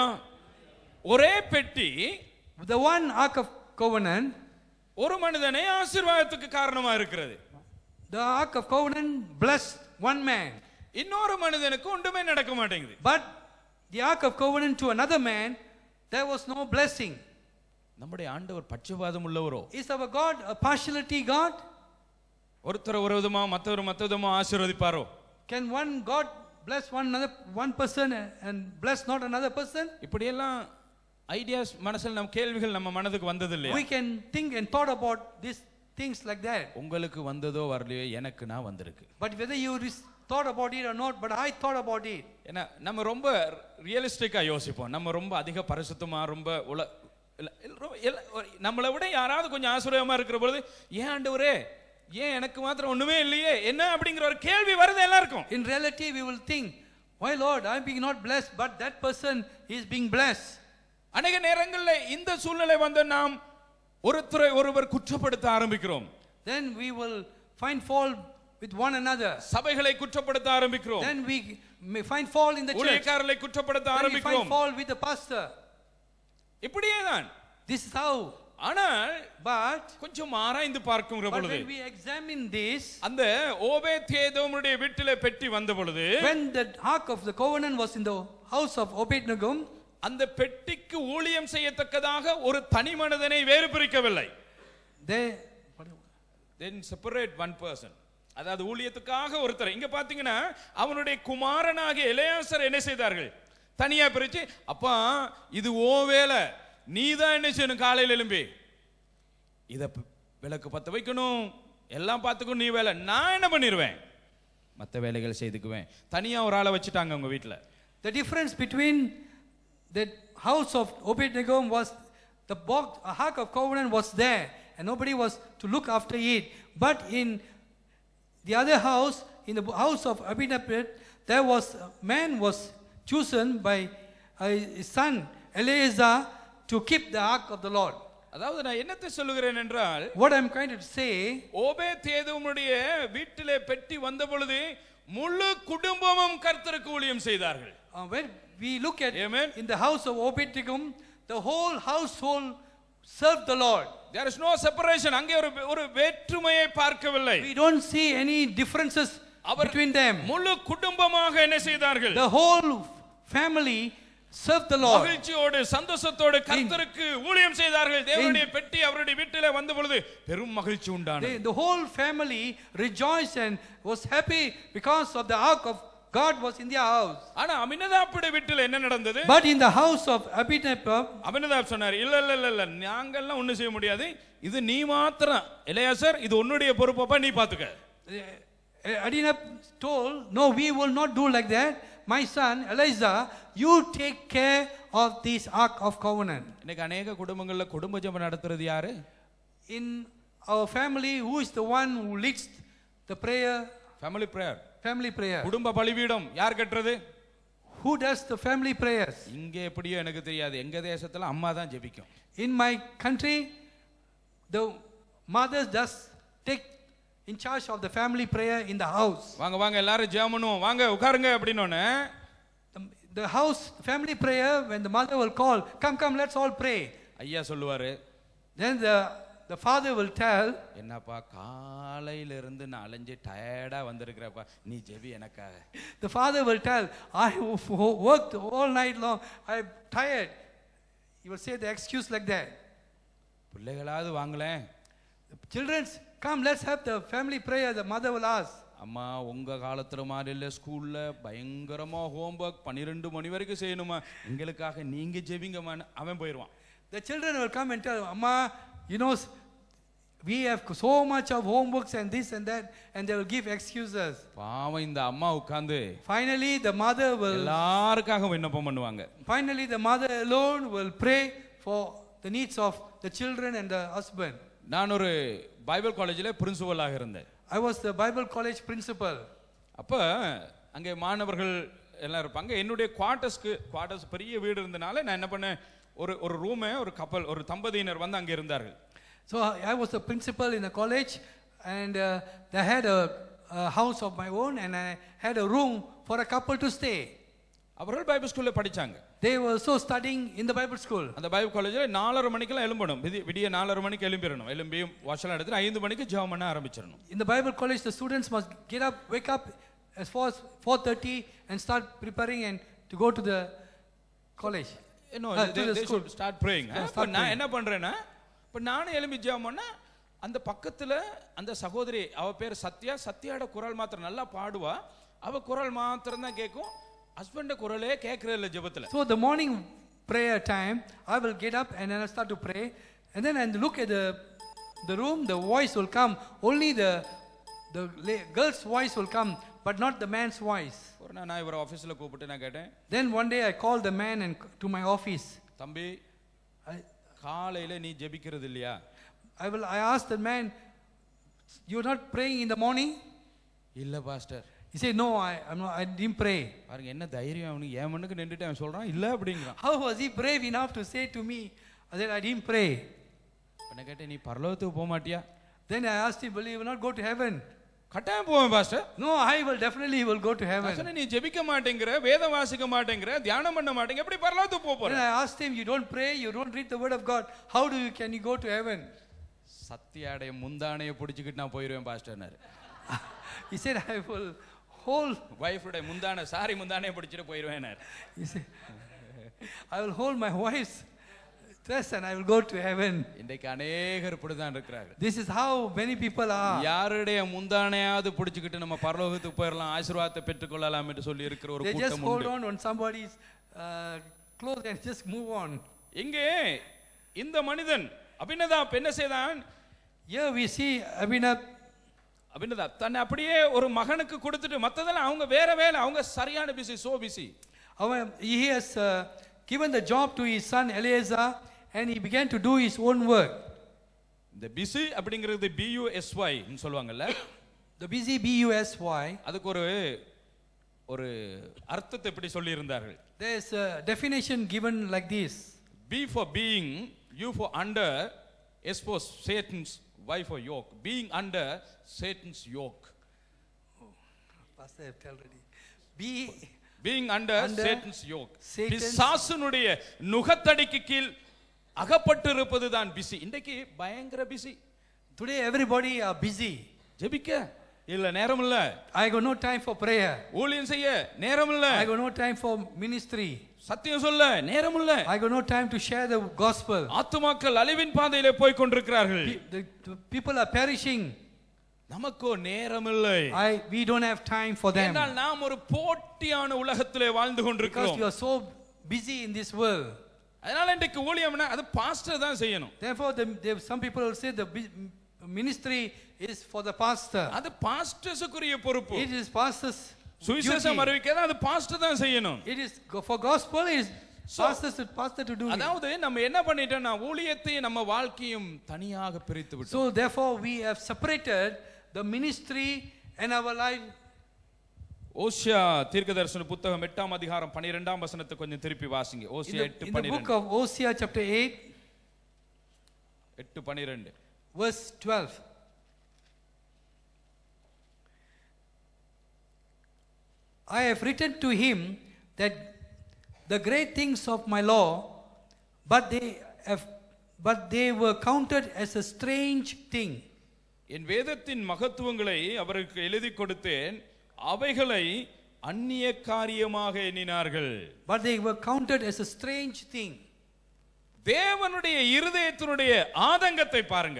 ஒரே பெட்டி, The one Ark of Covenant, ஒரு மனிதனை ஆசீர்வாதத்துக்கு காரணமா இருக்கிறது. the Ark of Covenant blessed one man. இன்னொரு மனிதனுக்கு ஒன்றுமே நடக்க மாட்டேங்குது. But the Ark of Covenant to another man there was no blessing. நம்முடைய ஆண்டவர் பட்சபாதம் உள்ளவரோ? Is our God a partiality God? ஒருத்தர் ஒரு விதமா மற்றவர் மற்ற விதமா ஆசீர்வதிப்பாரோ? Can one God bless one another one person and bless not another person? இப்படி எல்லாம் ஐடியாஸ் மனசுல நம்ம கேள்விகள் நம்ம மனதுக்கு வந்தது இல்லையா? We can think and thought about these things like that. உங்களுக்கு வந்ததோ வரலையோ எனக்கு நான் வந்திருக்கு. But whether you thought about it or not, but I thought about it. ஏன்னா நம்ம ரொம்ப ரியலிஸ்டிக்கா யோசிப்போம். நம்ம ரொம்ப அதிக பரிசுத்தமா ரொம்ப உல நம்மளை விட யாராவது கொஞ்சம் ஆசீர்வாதமா இருக்கிற பொழுது ஏன் ஆண்டவரே ஏன் எனக்கு மாத்திரம் ஒண்ணுமே இல்லையே என்ன அப்படிங்கிற ஒரு கேள்வி வருது எல்லாருக்கும். In reality we will think, why Lord I am being not blessed but that person is being blessed. அநேக நேரங்களில் இந்த சூழ்நிலை வந்து நாம் ஒருத்தரை ஒருவர் குற்றப்படுத்த ஆரம்பிக்கிறோம். Then we will find fault with one another. சபைகளை குற்றப்படுத்த ஆரம்பிக்கிறோம். Then we may find fault in the church. ஊழியக்காரரை குற்றப்படுத்த Then we ஆரம்பிக்கிறோம். find fault with the pastor. இப்படியே தான். This is how. ஆனால் But கொஞ்சம் ஆராய்ந்து பார்க்குற but பொழுது when we examine this, அந்த ஓபேத் ஏதோமுடைய வீட்டிலே பெட்டி வந்த பொழுது when the Ark of the Covenant was in the house of Obed-Edom, அந்த பெட்டிக்கு ஊழியம் செய்யத்தக்கதாக ஒரு தனி மனிதனை வேறு பிரிக்கவில்லை. they Then separate one person. அதாவது ஊழியத்துக்காக ஒருத்தர். இங்க பாத்தீங்கன்னா அவனுடைய குமாரனாகிய எலெயாசார் என்ன செய்தார்கள்? தனியா பிரிச்சு, அப்பா இது ஓ வேலை, நீ தான் என்ன செய்யணும், காலையில் எழும்பி இத விளக்கு பத்த வைக்கணும், எல்லாம் பார்த்துக்கணும், நீ வேலை, நான் என்ன பண்ணிடுவேன், மற்ற வேலைகள் செய்துக்குவேன். தனியா ஒரு ஆளை வச்சுட்டாங்க அவங்க வீட்டில். The difference between the house of Obed-Edom was the box, a ark of covenant was there, and nobody was to look after it. But in the other house, in the house of Abinadab, there was a man was chosen by uh, his son Eleazar to keep the ark of the Lord. அதாவது நான் என்னத்தை சொல்லுகிறேன் என்றால், What I'm trying to say, ஓபேத்ஏதோமுடைய வீட்டிலே பெட்டி வந்த பொழுது முழு குடும்பமும் கர்த்தருக்கு ஊழியம் செய்தார்கள். uh, when we look at Amen. in the house of Obed-Edom, the whole household served the Lord. There is no separation. அங்கே ஒரு ஒரு வேற்றுமையை பார்க்கவில்லை. We don't see any differences between them. முழு குடும்பமாக என்ன செய்தார்கள்? The whole family served the Lord. மகிழ்ச்சியோடு சந்தோஷத்தோடு கர்த்தருக்கு ஊழியம் செய்தார்கள். தேவனுடைய பெட்டி அவருடைய வீட்டிலே வந்த பொழுது பெரும் மகிழ்ச்சி உண்டானது. The whole family rejoiced and was happy because of the ark of God was in their house. ஆனா அபினதாபுடைய வீட்டில் என்ன நடந்தது? But in the house of Abinadab, Abinadab சொன்னார், இல்ல இல்ல இல்ல இல்ல நாங்கெல்லாம் ஒண்ணும் செய்ய முடியாது, இது நீ மாத்திரம் எலெயாசார், இது உன்னுடைய பொறுப்பப்பா, நீ பாத்துக்க. Abinadab told, no, we will not do like that. My son Eleazar, you take care of this ark of covenant. இன்னைக்கு अनेक குடும்பங்கள்ல குடும்ப ஜெபம் நடத்துறது யாரு? In our family, who is the one who leads the prayer? Family prayer. Family prayer. குடும்ப பலிபீடம் யார் கட்டுறது? Who does the family prayers? இங்கே எப்படியோ எனக்கு தெரியாது, எங்க தேசத்துல அம்மா தான் ஜெபிக்கும். In my country, the mothers just take in charge of the family prayer in the house. வாங்க வாங்க எல்லாரும் ஜெபம் பண்ணுவோம், வாங்க உட்காருங்க அப்படினோனே The, the house family prayer, when the mother will call, come come let's all pray. ஐயா சொல்லுவாரு, Then the the father will tell, என்னப்பா காலையில இருந்து நான் அலைஞ்சு டயர்டா வந்திருக்கிறப்பா, நீ ஜெபி எனக்காக. the father will tell, I worked all night long, I'm tired. He will say the excuse like that. பிள்ளைகளாவது வாங்களேன், Children, come let's have the family prayer. The mother will ask, அம்மா உங்க காலத்துல மாதிரி இல்ல, ஸ்கூல்ல பயங்கரமா ஹோம்வொர்க் பன்னிரண்டு மணி வரைக்கும் செய்யணுமா, எங்களுக்காக நீங்க ஜெபிங்கம்மான்னு அவன் போயிடுவான். The children will come and tell, Amma, you know, we have so much of homeworks and this and that, and they will give excuses. பாவம் இந்த அம்மா உட்கார்ந்து Finally, the mother will, எல்லாருக்காக விண்ணப்பம் பண்ணுவாங்க. finally the mother alone will pray for the needs of the children and the husband. நான் ஒரு Bible காலேஜில் பிரின்சிபலாக இருந்தேன். I was the Bible college principal. அப்போ அங்கே மாணவர்கள் எல்லாம் இருப்பாங்க. என்னுடைய குவார்ட்டர்ஸ்க்கு குவார்ட்டர்ஸ் பெரிய வீடு இருந்தனால நான் என்ன பண்ணேன், ஒரு ஒரு ரூமை ஒரு கப்பல் ஒரு தம்பதியினர் வந்து அங்கே இருந்தார்கள். So I was the principal in the college, and uh, they had a, a house of my own, and I had a room for a couple to stay. அவர்கள் பைபிள் ஸ்கூலில் படித்தாங்க. They were also studying in the Bible school. அந்த Bible காலேஜில் நாலரை மணிக்கெல்லாம் எழும்பணும், விதி விடிய நாலரை மணிக்கு எழும்பிடணும். எழும்பி வாஷெல்லாம் எடுத்துட்டு ஐந்து மணிக்கு ஜெபம் பண்ண ஆரம்பிச்சிடணும். In the Bible college, the students must get up, wake up as far as four thirty and start preparing and to go to the college. No, Uh, they, to the they school. should start praying. Yeah, அப்ப start நான் praying. என்ன பண்றேன்னா, இப்ப நானும் எழும்பி ஜெபம் பண்ணா அந்த பக்கத்துல அந்த சகோதரி, அவ பேர் சத்யா, சத்யாட குரல் மாத்திரம் நல்லா பாடுவா, அவ குரல் மாத்திரம் தான் கேட்கும், ஹஸ்பண்ட குரலே கேட்கறது இல்ல ஜெபத்துல. So the morning prayer time, I will get up and then I start to pray, and then I look at the the room, the voice will come, only the the girl's voice will come, but not the man's voice. ஒரு நாள் நான் இவர ஆபீஸ்ல கூப்பிட்டு நான் கேட்டேன், Then one day I called the man and to my office. தம்பி I, காலையில நீ ஜெபிக்கிறது இல்லையா? I will I asked the man, you're not praying in the morning? இல்ல pastor. He said, no, I I'm not, I didn't pray. பாருங்க என்ன தைரியம் அவனுக்கு, ஏன் மண்ணுக்கு நின்றுட்டு அவன் சொல்றான் இல்ல அப்படிங்கிறான். How was he brave enough to say to me that I didn't pray? நான் கேட்டேன், நீ பரலோகத்துக்கு போக மாட்டியா? Then I asked him, will you not go to heaven? கட்டாயம் போவேன் pastor. No, I will definitely will go to heaven. நீ ஜெபிக்க மாட்டேங்கிற, வேதம் வாசிக்க மாட்டேங்கிற, தியானம் பண்ண மாட்டேங்க, எப்படி பரலோகத்துக்கு போக போற? Then I asked him, you don't pray, you don't read the word of God, how do you can you go to heaven? சத்தியாடைய முந்தானையை பிடிச்சிக்கிட்டு நான் போயிருவேன் பாஸ்டர்னாரு. He said, I will hold வைஃபுடைய முந்தானை சாரி முந்தானையை பிடிச்சிட்டு போயிருவேன். he said, I will hold my wife's stress and I will go to heaven. இன்றைக்கு அநேகர் இப்படிதான் இருக்கிறார்கள். This is how many people are. யாருடைய முந்தானையாவது பிடிச்சுக்கிட்டு நம்ம பரலோகத்துக்கு போயிடலாம், ஆசீர்வாதத்தை பெற்றுக்கொள்ளலாம் என்று சொல்லி இருக்கிற ஒரு They just கூட்டம் hold உண்டு. on on somebody's uh, clothes and just move on. இங்கே இந்த மனிதன் அபினதாப் என்ன செய்தான்? Here we see Abinab. Abinadab தன்னை அப்படியே ஒரு மகனுக்கு கொடுத்துட்டு மத்ததெல்லாம் அவங்க வேற வேலை, அவங்க சரியான busy, so busy. He has uh, given the job to his son Eleazar and he began to do his own work. இந்த பிஸி அப்படிங்கிறது B U S Y ன்னு சொல்வாங்கல்ல. The busy B U S Y. அதுக்கு ஒரு ஒரு அர்த்தத்தை இப்படி சொல்லி இருந்தார்கள். There is a definition given like this. B for being, U for under, S for Satan's, Y for yoke. Being under Satan's yoke. Oh, Pastor, I have told already. Be being under, under Satan's yoke. Satan's பிசாசுனுடைய நுகத்தடிக்கு கீழ் அகப்பட்டு இருப்பது தான் busy. இன்றைக்கு பயங்கர busy. Today everybody are busy. ஜெபிக்க இல்ல, நேரம் இல்ல. I got no time for prayer. ஊழியம் செய்ய நேரம் இல்ல. I got no time for ministry. சத்தியம் சொல்ல நேரம் இல்ல. I got no time to share the gospel. ஆத்துமாக்கள் அழிவின் பாதையிலே போய் கொண்டிருக்கிறார்கள். The, the people are perishing. நமக்கோ நேரம் இல்லை. I we don't have time for them. ஏனால் நாம் ஒரு போட்டியான உலகத்திலே வாழ்ந்து Because கொண்டிருக்கிறோம். you are so busy in this world. அதனால இன்றைக்கு ஊழியம்னா அது பாஸ்டர் தான் செய்யணும். Therefore the, the, some people will say the ministry is for the pastor. அது பாஸ்டர்ஸுக்குரிய பொறுப்பு. It is pastor's சுவிசேஷம் duty. அறிவிக்கிறது அது பாஸ்டர் தான் செய்யணும். It is for gospel it is So, pastor to pastor to do it. அதாவது நம்ம என்ன பண்ணிட்டோம்னா ஊழியத்தையும் நம்ம வாழ்க்கையும் தனியாக பிரித்து விட்டோம். So therefore we have separated the ministry and our life. ஓசியா தீர்க்கதரிசன புத்தகம் எட்டாம் அதிகாரம் பன்னிரண்டாம் வசனத்தை கொஞ்சம் திருப்பி வாசிங்க. In ஓசியா the, எட்டு in the book பன்னிரண்டு. of Hosea chapter eight எட்டு பன்னிரண்டு. verse twelve. I have written to him that the great things of my law, but they have but they were counted as a strange thing. என் வேதத்தின் மகத்துவங்களை அவருக்கு எழுதி கொடுத்தேன், அவைகளை அந்நிய காரியமாக எண்ணினார்கள். But they were counted as a strange thing. தேவனுடைய இருதயத்தினுடைய ஆதங்கத்தை பாருங்க.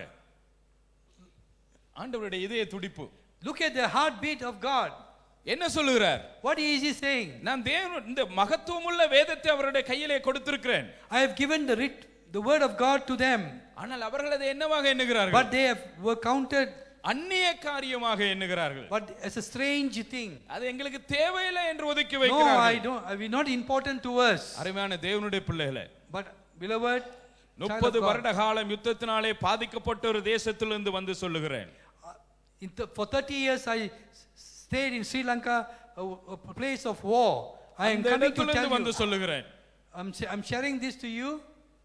ஆண்டவருடைய இதய துடிப்பு. Look at the heartbeat of God. என்ன சொல்லுகிறார்? What is he saying? நான் தேவன் இந்த மகத்துவமுள்ள வேதத்தை அவருடைய கையிலே கொடுத்திருக்கிறேன். I have given the writ, the word of God to them. ஆனால் அவர்கள் அதை என்னவாக எண்ணுகிறார்கள்? But they have, were counted அந்நிய காரியமாக எண்ணுகிறார்கள். but as a strange thing. அது எங்களுக்கு தேவையில்லை என்று ஒதுக்கி No, I வைக்கிறார்கள். don't. I will not important to us. அருமையான தேவனுடைய பிள்ளைகளே, But beloved, முப்பது வருட காலம் யுத்தத்தினாலே பாதிக்கப்பட்ட ஒரு தேசத்திலிருந்து வந்து சொல்லுகிறேன். in the, for thirty years I stayed in Sri Lanka, a, a place of war. I am அந்த coming to இடத்திலிருந்து tell வந்து you. சொல்லுகிறேன். I'm, I'm sharing this to you.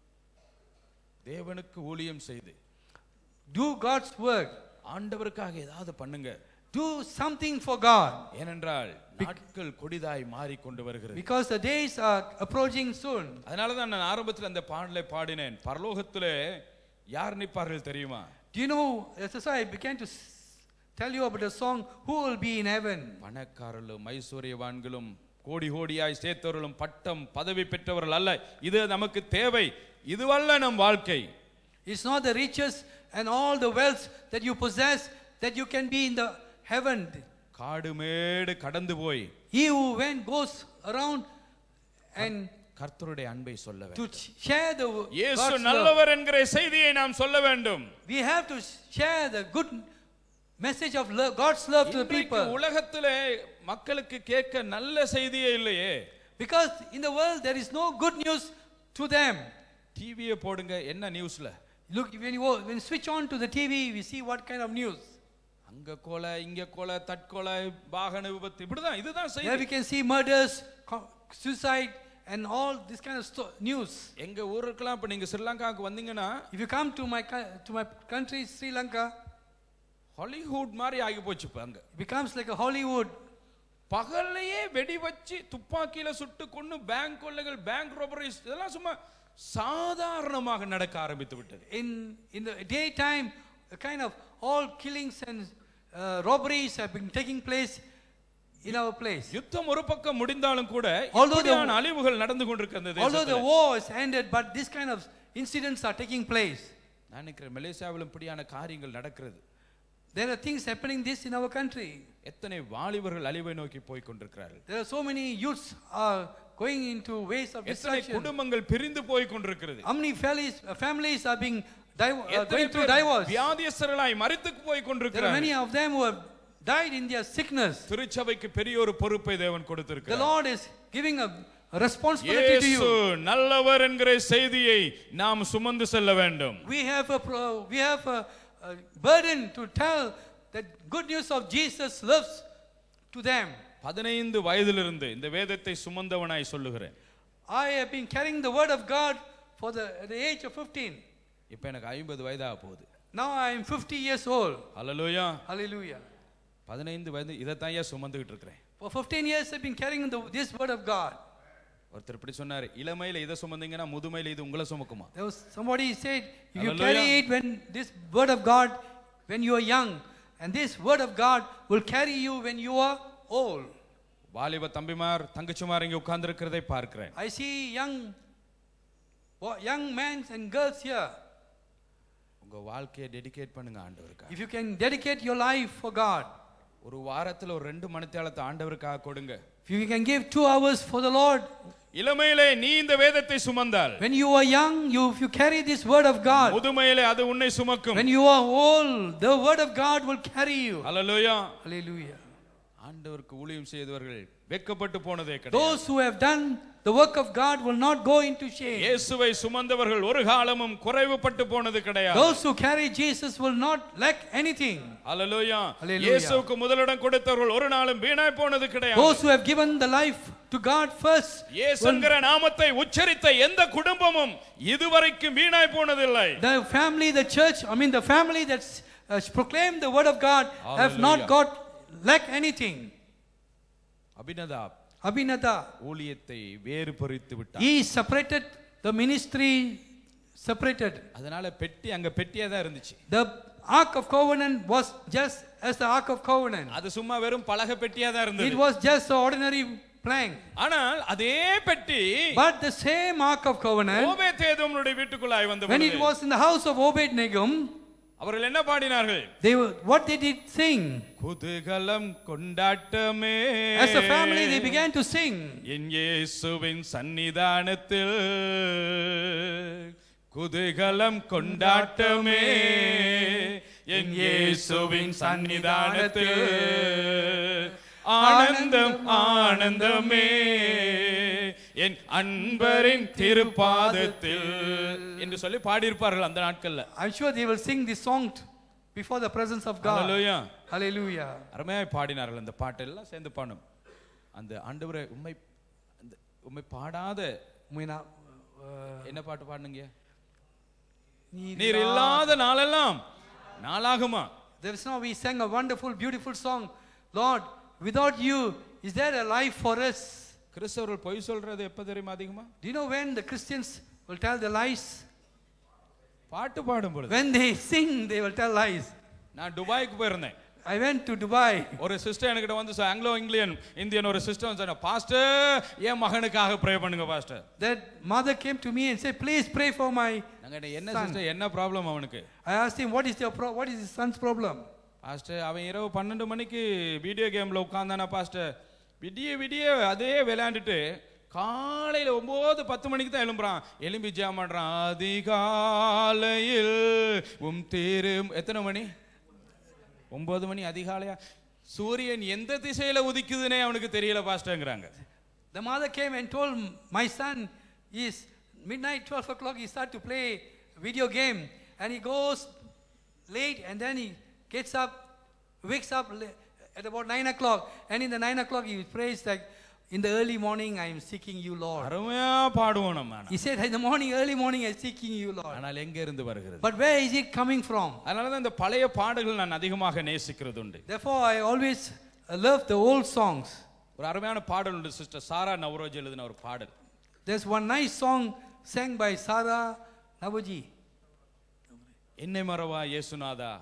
தேவனுக்கு ஊழியம் செய்து Do God's work. ஆண்டவருக்காக ஏதாவது பண்ணுங்க. Do something for God. ஏனென்றால் நாட்கள் கொடிதாய் மாறிக்கொண்டு வருகிறது. Because the days are approaching soon. அதனால தான் நான் ஆரம்பத்தில் அந்த பாடலை பாடினேன். பரலோகத்திலே யார் நிற்பார்கள் தெரியுமா? Do you know, that's why I began to tell you about the song, Who Will Be in Heaven? பணக்காரர்களும் ஐஸ்வர்யவான்களும் கோடி கோடியாய் சேர்த்தவர்களும் பட்டம் பதவி பெற்றவர்கள் அல்ல. இது நமக்கு தேவை. இதுவல்ல நம் வாழ்க்கை. It's not the riches and all the wealth that you possess that you can be in the heaven. காடு மேடு கடந்து போய் He who went goes around and கர்த்தருடைய அன்பை சொல்ல வேண்டும். to share the இயேசு God's love. நல்லவர் என்கிற செய்தியை நாம் சொல்ல வேண்டும். We have to share the good message of love, God's love to the இன்றைக்கு people. உலகத்திலே மக்களுக்கு கேட்க நல்ல செய்தியே இல்லையே. Because in the world there is no good news to them. டிவியை போடுங்க, என்ன நியூஸ்ல? Look, when you when you switch on to the T V, we see what kind of news. அங்க கொலை, இங்க கொலை, தற்கொலை, வாகன விபத்து, இப்படிதான், இதுதான் There செய்தி. we can see murders, co- suicide, and all this kind of sto- news. எங்க ஊருக்குலாம் இப்ப நீங்க ஸ்ரீலங்காவுக்கு வந்தீங்கன்னா If you come to my co- to my country, Sri Lanka, Hollywood மாதிரி ஆகி போச்சு. இப்ப அங்க it becomes like a Hollywood. பகல்லையே வெடி வச்சு துப்பாக்கியில சுட்டு கொண்டு பேங்க் கொள்ளைகள், பேங்க் ராபரிஸ், இதெல்லாம் சும்மா சாதாரணமாக நடக்க ஆரம்பித்து விட்டது. In in the daytime, a kind of all killings and uh, robberies have been taking place in our place. யுத்தம் ஒரு பக்கம் முடிந்தாலும் கூட Although the- இப்படியான அழிவுகள் நடந்து கொண்டிருக்கிறது. Although the war is ended, but this kind of incidents are taking place. நான் நினைக்கிறேன் மலேசியாவிலும் இப்படியான காரியங்கள் நடக்கிறது. There are things happening this in our country. எத்தனை வாலிபர்கள் அழிவை நோக்கி போய் கொண்டிருக்கிறார்கள். There are so many youths are going into ways of எத்தனை destruction. குடும்பங்கள் பிரிந்து போய் கொண்டிருக்கிறது. How many families uh, families are being div- uh, going through divorce? வியாதியஸ்தர்களாய் மரித்து போய் There are கொண்டிருக்கிறார்கள். many of them who have died in their sickness. திருச்சபைக்கு பெரிய ஒரு பொறுப்பை தேவன் The கொடுத்திருக்கிறார். Lord is giving a responsibility to இயேசு you. நல்லவர் என்கிற செய்தியை நாம் சுமந்து செல்ல வேண்டும். We have a pro- we have a, a burden to tell the good news of Jesus loves to them. பதினைந்து வயதிலிருந்து இந்த வேதத்தை சுமந்தவனாய் சொல்லுகிறேன். I have been carrying the word of God for the at the age of fifteen. இப்போ எனக்கு ஐம்பது வயதாக போகுது. Now I am fifty years old. Hallelujah. Hallelujah. பதினைந்து வயது இதை தான் ஏன் சுமந்துகிட்டு இருக்கிறேன். For fifteen years I've been carrying the, this word of God. ஒருத்தர் இப்படி சொன்னார், இளமையில இதை சுமந்தீங்கன்னா முதுமையில இது உங்களை சுமக்குமா? There was somebody said, if you Hallelujah. carry it when this word of God when you are young, and this word of God will carry you when you are old. வாலிப தம்பிமார் தங்கச்சிமார் இங்கே உட்கார்ந்து இருக்கிறதை பார்க்கிறேன். I see young young men and girls here. உங்க வாழ்க்கையை dedicate பண்ணுங்க ஆண்டவருக்காக. If you can dedicate your life for God, ஒரு வாரத்துல ஒரு ரெண்டு மணித்தியாலத்தை ஆண்டவருக்காக கொடுங்க. if you can give two hours for the Lord, இளமையிலே நீ இந்த வேதத்தை சுமந்தால், when you are young, you if you carry this word of God, முதுமையிலே அது உன்னை சுமக்கும். when you are old, the word of God will carry you. Hallelujah. Hallelujah. ஆண்டவருக்கு ஊழியம் செய்தவர்கள் வெட்கப்பட்டு போனதே கிடையாது. Those who have done the work of God will not go into shame. இயேசுவை சுமந்தவர்கள் ஒரு காலமும் குறைவுபட்டு போனது கிடையாது. Those who carry Jesus will not lack anything. Hallelujah. Hallelujah. இயேசுவுக்கு முதலிடம் கொடுத்தவர்கள் ஒரு நாளும் வீணாய் போனது கிடையாது. Those who have given the life to God first, இயேசுங்கிற நாமத்தை உச்சரித்த எந்த குடும்பமும் இதுவரைக்கும் வீணாய் போனதில்லை. the family, the church, I mean the family that's uh, proclaimed the word of God have not Hallelujah. got lack anything. Abinadab Abinadab, ஊழியத்தை வேறு பறித்து விட்டார். he separated the ministry, separated. அதனால பெட்டி அங்க பெட்டியா தான் இருந்துச்சு. The Ark of Covenant was just as the Ark of Covenant. அது சும்மா வெறும் பலகை பெட்டியா தான் இருந்தது. It was just an ordinary plank. ஆனால் அதே பெட்டி But the same Ark of Covenant, ஓபேதேதோமுடைய வீட்டுக்குள்ளாய் வந்த when பொழுது it was in the house of Obed-Negum, அவர்கள் என்ன பாடினார்கள்? they were, what did it sing? குதூகலம் கொண்டாட்டமே. As a family they began to sing. என் இயேசுவின் சன்னிதானத்தில் குதூகலம் கொண்டாட்டமே. என் இயேசுவின் சன்னிதானத்தில் ஆனந்தம் ஆனந்தமே. என் அன்பரின் திருப்பாதத்தில் என்று சொல்லி பாடியிருப்பார்கள் அந்த நாட்கள்ல. I'm sure they will sing this song t- before the presence of God. Hallelujah. Hallelujah. அருமையாய் பாடினார்கள் அந்த பாட்டெல்லாம் சேர்ந்து பாடும். அந்த ஆண்டவரே உம்மை அந்த உம்மை பாடாத Muina, என்ன பாட்டு பாடுனீங்க? uh, நீர் இல்லாத நாளெல்லாம் நாளாகுமா? There is now we sang a wonderful, beautiful song. Lord, without you, is there a life for us? கிறிஸ்தவர்கள் பொய் சொல்றது எப்ப தெரியுமா அதிகமா? Do you know when the Christians will tell the lies? பாட்டு பாடும் பொழுது. When they sing, they will tell lies. நான் துபாய்க்கு போயிருந்தேன். I went to Dubai. ஒரு சிஸ்டர் என்கிட்ட வந்து ஆங்கிலோ இங்கிலியன் இந்தியன் ஒரு சிஸ்டர் சொன்னா, பாஸ்டர் என் மகனுக்காக ப்ரே பண்ணுங்க pastor. That mother came to me and said, please pray for my நாங்க என்ன சிஸ்டர் என்ன ப்ராப்ளம் அவனுக்கு? I asked him, what is your pro- what is his son's problem? Pastor அவன் இரவு பன்னெண்டு மணிக்கு வீடியோ கேம்ல உட்கார்ந்தானா பாஸ்டர். விடிய விடிய அதே விளையாண்டுட்டு காலையில ஒன்பது பத்து மணிக்கு தான் எழும்புறான். எலும்பி ஜெபம் பண்றான். அதிகாலையில் உம் திரு எத்தனை மணி? ஒன்பது மணி அதிகாலையா? சூரியன் எந்த திசையில உதிக்குதுன்னே அவனுக்கு தெரியல பாஸ்டர்ங்கறாங்க. The mother came and told my son is midnight twelve o'clock he start to play video game and he goes late and then he gets up wakes up at about nine o'clock and in the nine o'clock he prays like in the early morning I am seeking you Lord. அருமையா பாடுவோம் நம்ம. He said in the morning early morning I am seeking you Lord. ஆனால் எங்க இருந்து வருகிறது? But where is it coming from? அதனால தான் இந்த பழைய பாடல்கள் நான் அதிகமாக நேசிக்கிறது உண்டு. Therefore I always love the old songs. ஒரு அருமையான பாடல் உண்டு சிஸ்டர் சாரா நவரோஜ் எழுதின ஒரு பாடல். There's one nice song sang by Sarah Navaji. என்னை மறவா இயேசுநாதா,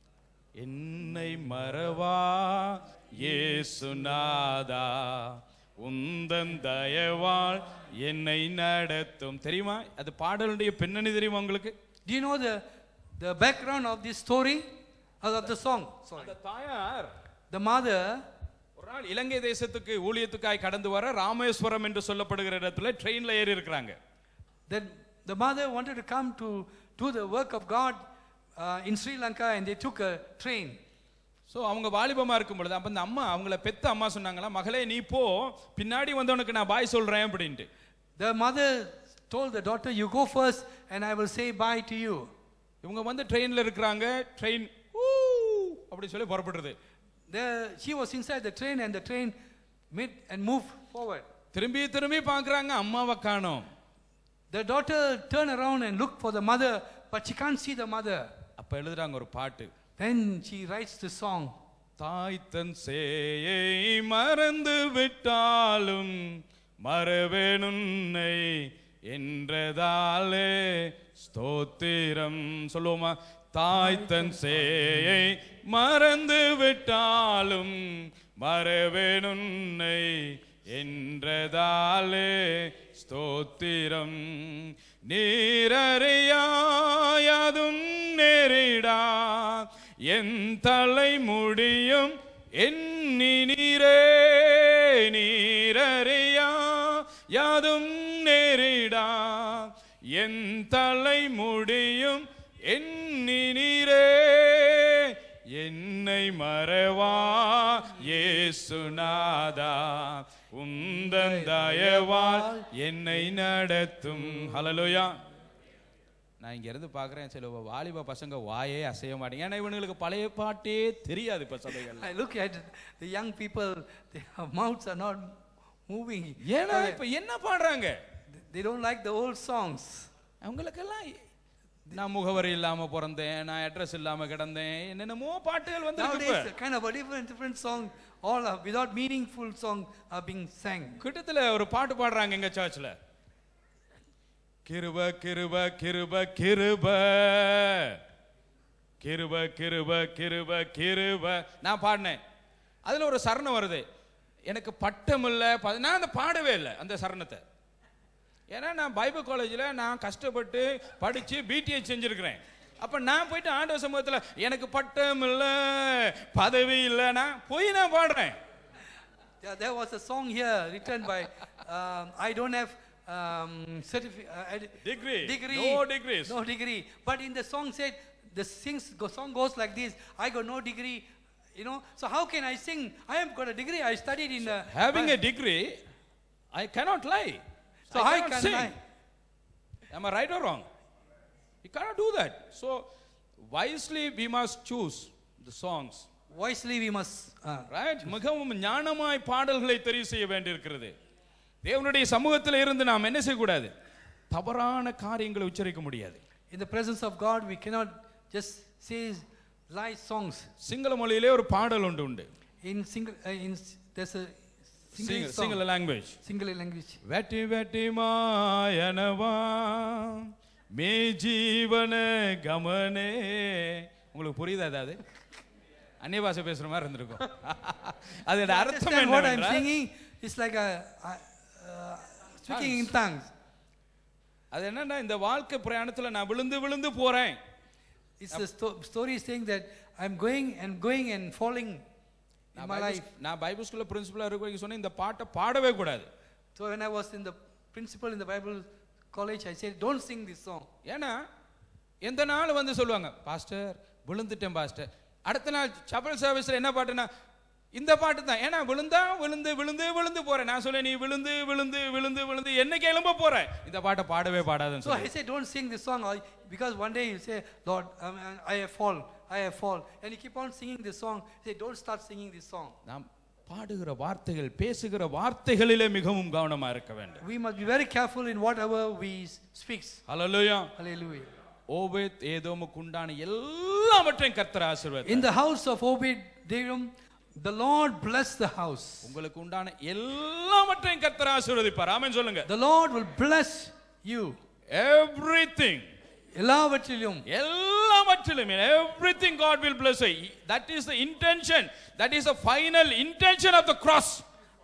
என்னை மறவா இயேசுநாதா, உந்தன் தயவால் என்னை நடத்தும். தெரியுமா அது பாடலுடைய பின்னணி தெரியுமா உங்களுக்கு? Do you know the the background of this story, or of the song? Sorry. அந்த தாயார், The mother, ஒரு நாள் இலங்கை தேசத்துக்கு ஊழியத்துக்காய் கடந்து வர ராமேஸ்வரம் என்று சொல்லப்படுகிற இடத்துல ட்ரெயின்ல ஏறி இருக்கிறாங்க. that the mother wanted to come to do the work of God uh, in Sri Lanka, and they took a train. So அவங்க வாலிபமா இருக்கும் பொழுது அப்போ இந்த அம்மா அவங்கள பெத்த அம்மா சொன்னாங்களா, மகளே நீ போ, பின்னாடி வந்தவனுக்கு நான் பாய் சொல்றேன் அப்படின்ட்டு. The mother told the daughter, you go first and I will say bye to you. இவங்க வந்து ட்ரெயின்ல இருக்கிறாங்க, ட்ரெயின் அப்படி சொல்லி புறப்படுறது. The, she was inside the train and the train made and moved forward. திரும்பி திரும்பி பார்க்கறாங்க, அம்மாவை காணோம். The daughter turned around and looked for the mother, but she can't see the mother. அப்ப எழுதுறாங்க ஒரு பாட்டு. Then she writes the song. தாய் தன் சேயை மறந்து விட்டாலும் மறவேனுன்னை என்றதாலே ஸ்தோத்திரம். சொல்லுவோமா? தாய் தன் சேயை மறந்து விட்டாலும் மறவேனுன்னை என்றதாலே ஸ்தோத்திரம். நீரறியாயதும் நேரிடா என் தலை முடியும் எண்ணி நீரே. நீரறியா யாதும் நேரிடா என் தலை முடியும் எண்ணி நீரே. என்னை மறவா இயேசுநாதா உந்தன் தயவால் என்னை நடத்தும். ஹல்லேலூயா. நான் இங்க இருந்து பார்க்கிறேன், சில வாலிப பசங்க வாயே அசைய மாட்டேங்க. ஏன்னா இவனுங்களுக்கு பழைய பாட்டே தெரியாது. இப்ப சபைகள் I look at the young people, their mouths are not moving. ஏன்னா இப்ப என்ன பாடுறாங்க? They don't like the old songs. அவங்களுக்கெல்லாம் நான் முகவரி இல்லாம பிறந்தேன், நான் அட்ரஸ் இல்லாம கிடந்தேன், என்னென்னமோ பாட்டுகள் வந்து Nowadays, kind of a different different song, all are without meaningful song are being sang. கிட்டத்துல ஒரு பாட்டு பாடுறாங்க எங்க சர்ச்ல. கிருப கிருப கிருப கிருப கிருப கிருப கிருப கிருப நான் பாடினேன். அதுல ஒரு சரணம் வருது, எனக்கு பட்டம் இல்லை, நான் அந்த பாடவே இல்லை அந்த சரணத்தை. ஏன்னா நான் பைபிள் காலேஜில் நான் கஷ்டப்பட்டு படித்து பிடிஐ செஞ்சுருக்கிறேன். அப்போ நான் போயிட்டு ஆண்டவர் சமூகத்தில் எனக்கு பட்டம் இல்லை பதவி இல்லை நான் போய் நான் பாடுறேன். Yeah, there was a song here written by um, I don't have um, certificate uh, degree. degree no degrees no degree, but in the song said the sings go, song goes like this, I got no degree, you know, so how can I sing? I have got a degree, I studied in so the having uh, a degree I cannot lie. So I I can sing. lie. Am I right or wrong? You cannot do that. So wisely we must choose the songs. Wisely we must uh, right. மிகவும் ஞானமாய் பாடல்களை தெரிவு செய்ய வேண்டியிருக்கிறது. தேவனுடைய சமூகத்தில் இருந்து நாம் என்ன செய்யக்கூடாது? தவறான காரியங்களை உச்சரிக்க முடியாது. In the presence of God we cannot just say lie songs. Sinhala மொழியிலே ஒரு பாடல் ஒன்று உண்டு. In single uh, in there's a single single language. Single language. வெட்டி வெட்டி மாயனவா மே ஜீவன கமனே. உங்களுக்கு புரியுதா? அதாவது அந்நிய பாஷை பேசுற மாதிரி இருந்திருக்கும். அதோட அர்த்தம் என்ன? What I'm singing is like a uh, uh, speaking in tongues. அது என்னன்னா இந்த வாழ்க்கை பிரயாணத்துல நான் விழுந்து விழுந்து போறேன். It's the sto story saying that I'm going and going and falling in my life. நான் பைபிள் ஸ்கூல்ல பிரின்சிபலா இருக்க சொன்னேன் இந்த பாட்டை பாடவே கூடாது. So when I was in the principal in the Bible college, I said don't sing this song. ஏன்னா எந்த நாள் வந்து சொல்லுவாங்க, பாஸ்டர் விழுந்துட்டேன் பாஸ்டர். அடுத்த நாள் சபல் சர்வீஸ்ல என்ன பாட்டுனா இந்த பாட்டு தான். ஏன்னா விழுந்தா விழுந்து விழுந்து விழுந்து போறேன். நான் சொல்ல நீ விழுந்து விழுந்து விழுந்து விழுந்து என்னைக்கு எழும்ப போற, இந்த பாட்டை பாடவே பாடாதுன்னு So I said don't sing this song because one day you say Lord um, I have fall I have fall and you keep on singing this song. Say don't start singing this song. நாம் பாடுகிற வார்த்தைகள் பேசுகிற வார்த்தைகளிலே மிகவும் கவனமா இருக்க வேண்டும். We must be very careful in whatever we speak. Hallelujah. Hallelujah. Obed ஏதோமுக்கு உண்டான எல்லாவற்றையும் கர்த்தர் ஆசீர்வதித்தார். In the house of Obed-Edom the Lord bless the house. உங்களுக்கு உண்டான எல்லாவற்றையும் கர்த்தர் ஆசீர்வதிப்பார். ஆமென் சொல்லுங்க. The Lord will bless you. Everything. எல்லாவற்றிலும் எல்லாவற்றிலும் everything God will bless you. That is the intention. That is the final intention of the cross.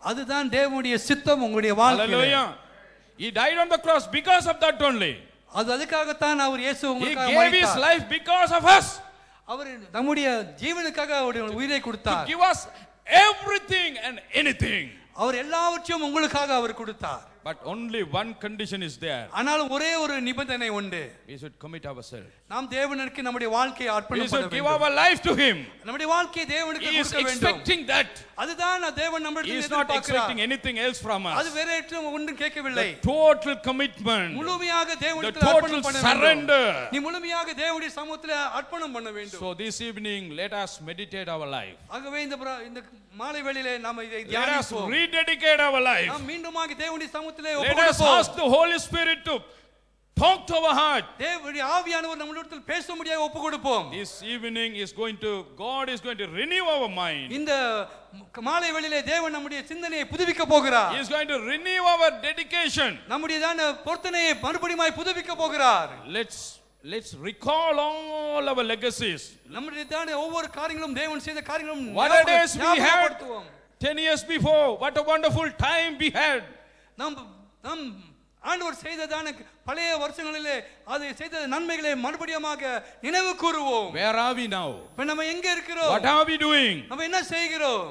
அதுதான் தேவனுடைய சித்தம் உங்களுடைய வாழ்க்கையில. Hallelujah. He died on the cross because of that only. அது அதுக்காக தான் அவர் இயேசு He உங்களுக்காக gave his மரித்தார். life because of us. அவர் நம்முடைய ஜீவனுக்காக அவருடைய உயிரை To கொடுத்தார். give us everything and anything. அவர் எல்லாவற்றையும் உங்களுக்காக அவர் கொடுத்தார். But only one condition is there. ஆனால் ஒரே ஒரு நிபந்தனை உண்டு. We should commit ourselves. நாம் தேவனுக்கு நம்முடைய வாழ்க்கையை We அர்ப்பணம் should பண்ண give வேண்டும். our life to him. நம்முடைய வாழ்க்கையை தேவனுக்கு He is கொடுக்க வேண்டும். expecting that. அதுதான் தேவன் He நம்மிடத்தில் is not எதிர்பார்க்கிறார். expecting anything else from அது us. வேற ஏற்றும் ஒன்றும் கேட்கவில்லை. The total commitment. முழுமையாக The தேவனுக்கு total அர்ப்பணம் பண்ண வேண்டும். surrender. நீ முழுமையாக தேவனுடைய சமூகத்தில் அர்ப்பணம் பண்ண வேண்டும். So this evening, let us meditate our life. ஆகவே இந்த பிர- இந்த மாலை வேளையிலே நாம் இதை Let us தியானிப்போம். rededicate our life. நாம் மீண்டுமாக தேவனுடைய சமூகத்திலே Let us ஒப்புக்கொடுப்போம். ask the Holy Spirit to talk to our heart. தேவனுடைய ஆவியானவர் நம்மிடத்தில் பேசும்படியாக ஒப்புக்கொடுப்போம். This evening is going to, God is going to renew our mind. இந்த மாலை வேளையிலே தேவன் நம்முடைய சிந்தனையை புதுப்பிக்க போகிறார். He is going to renew our dedication. நம்முடையதான பொருத்தனையை மறுபடியும் புதுப்பிக்க போகிறார். Let's let's recall all our legacies. நம்முடையதான ஒவ்வொரு காரியங்களும் தேவன் செய்த காரியங்களும் What a days we had ஞாபகப்படுத்துவோம். ten years before. What a wonderful time we had. நம் நம் ஆண்டவர் செய்ததான பழைய வருஷங்களிலே அது செய்த நன்மைகளை மறுபடியுமாக நினைவு கூறுவோம். Where are we now? இப்ப நம்ம எங்க இருக்கிறோம்? What are we doing? நம்ம என்ன செய்கிறோம்?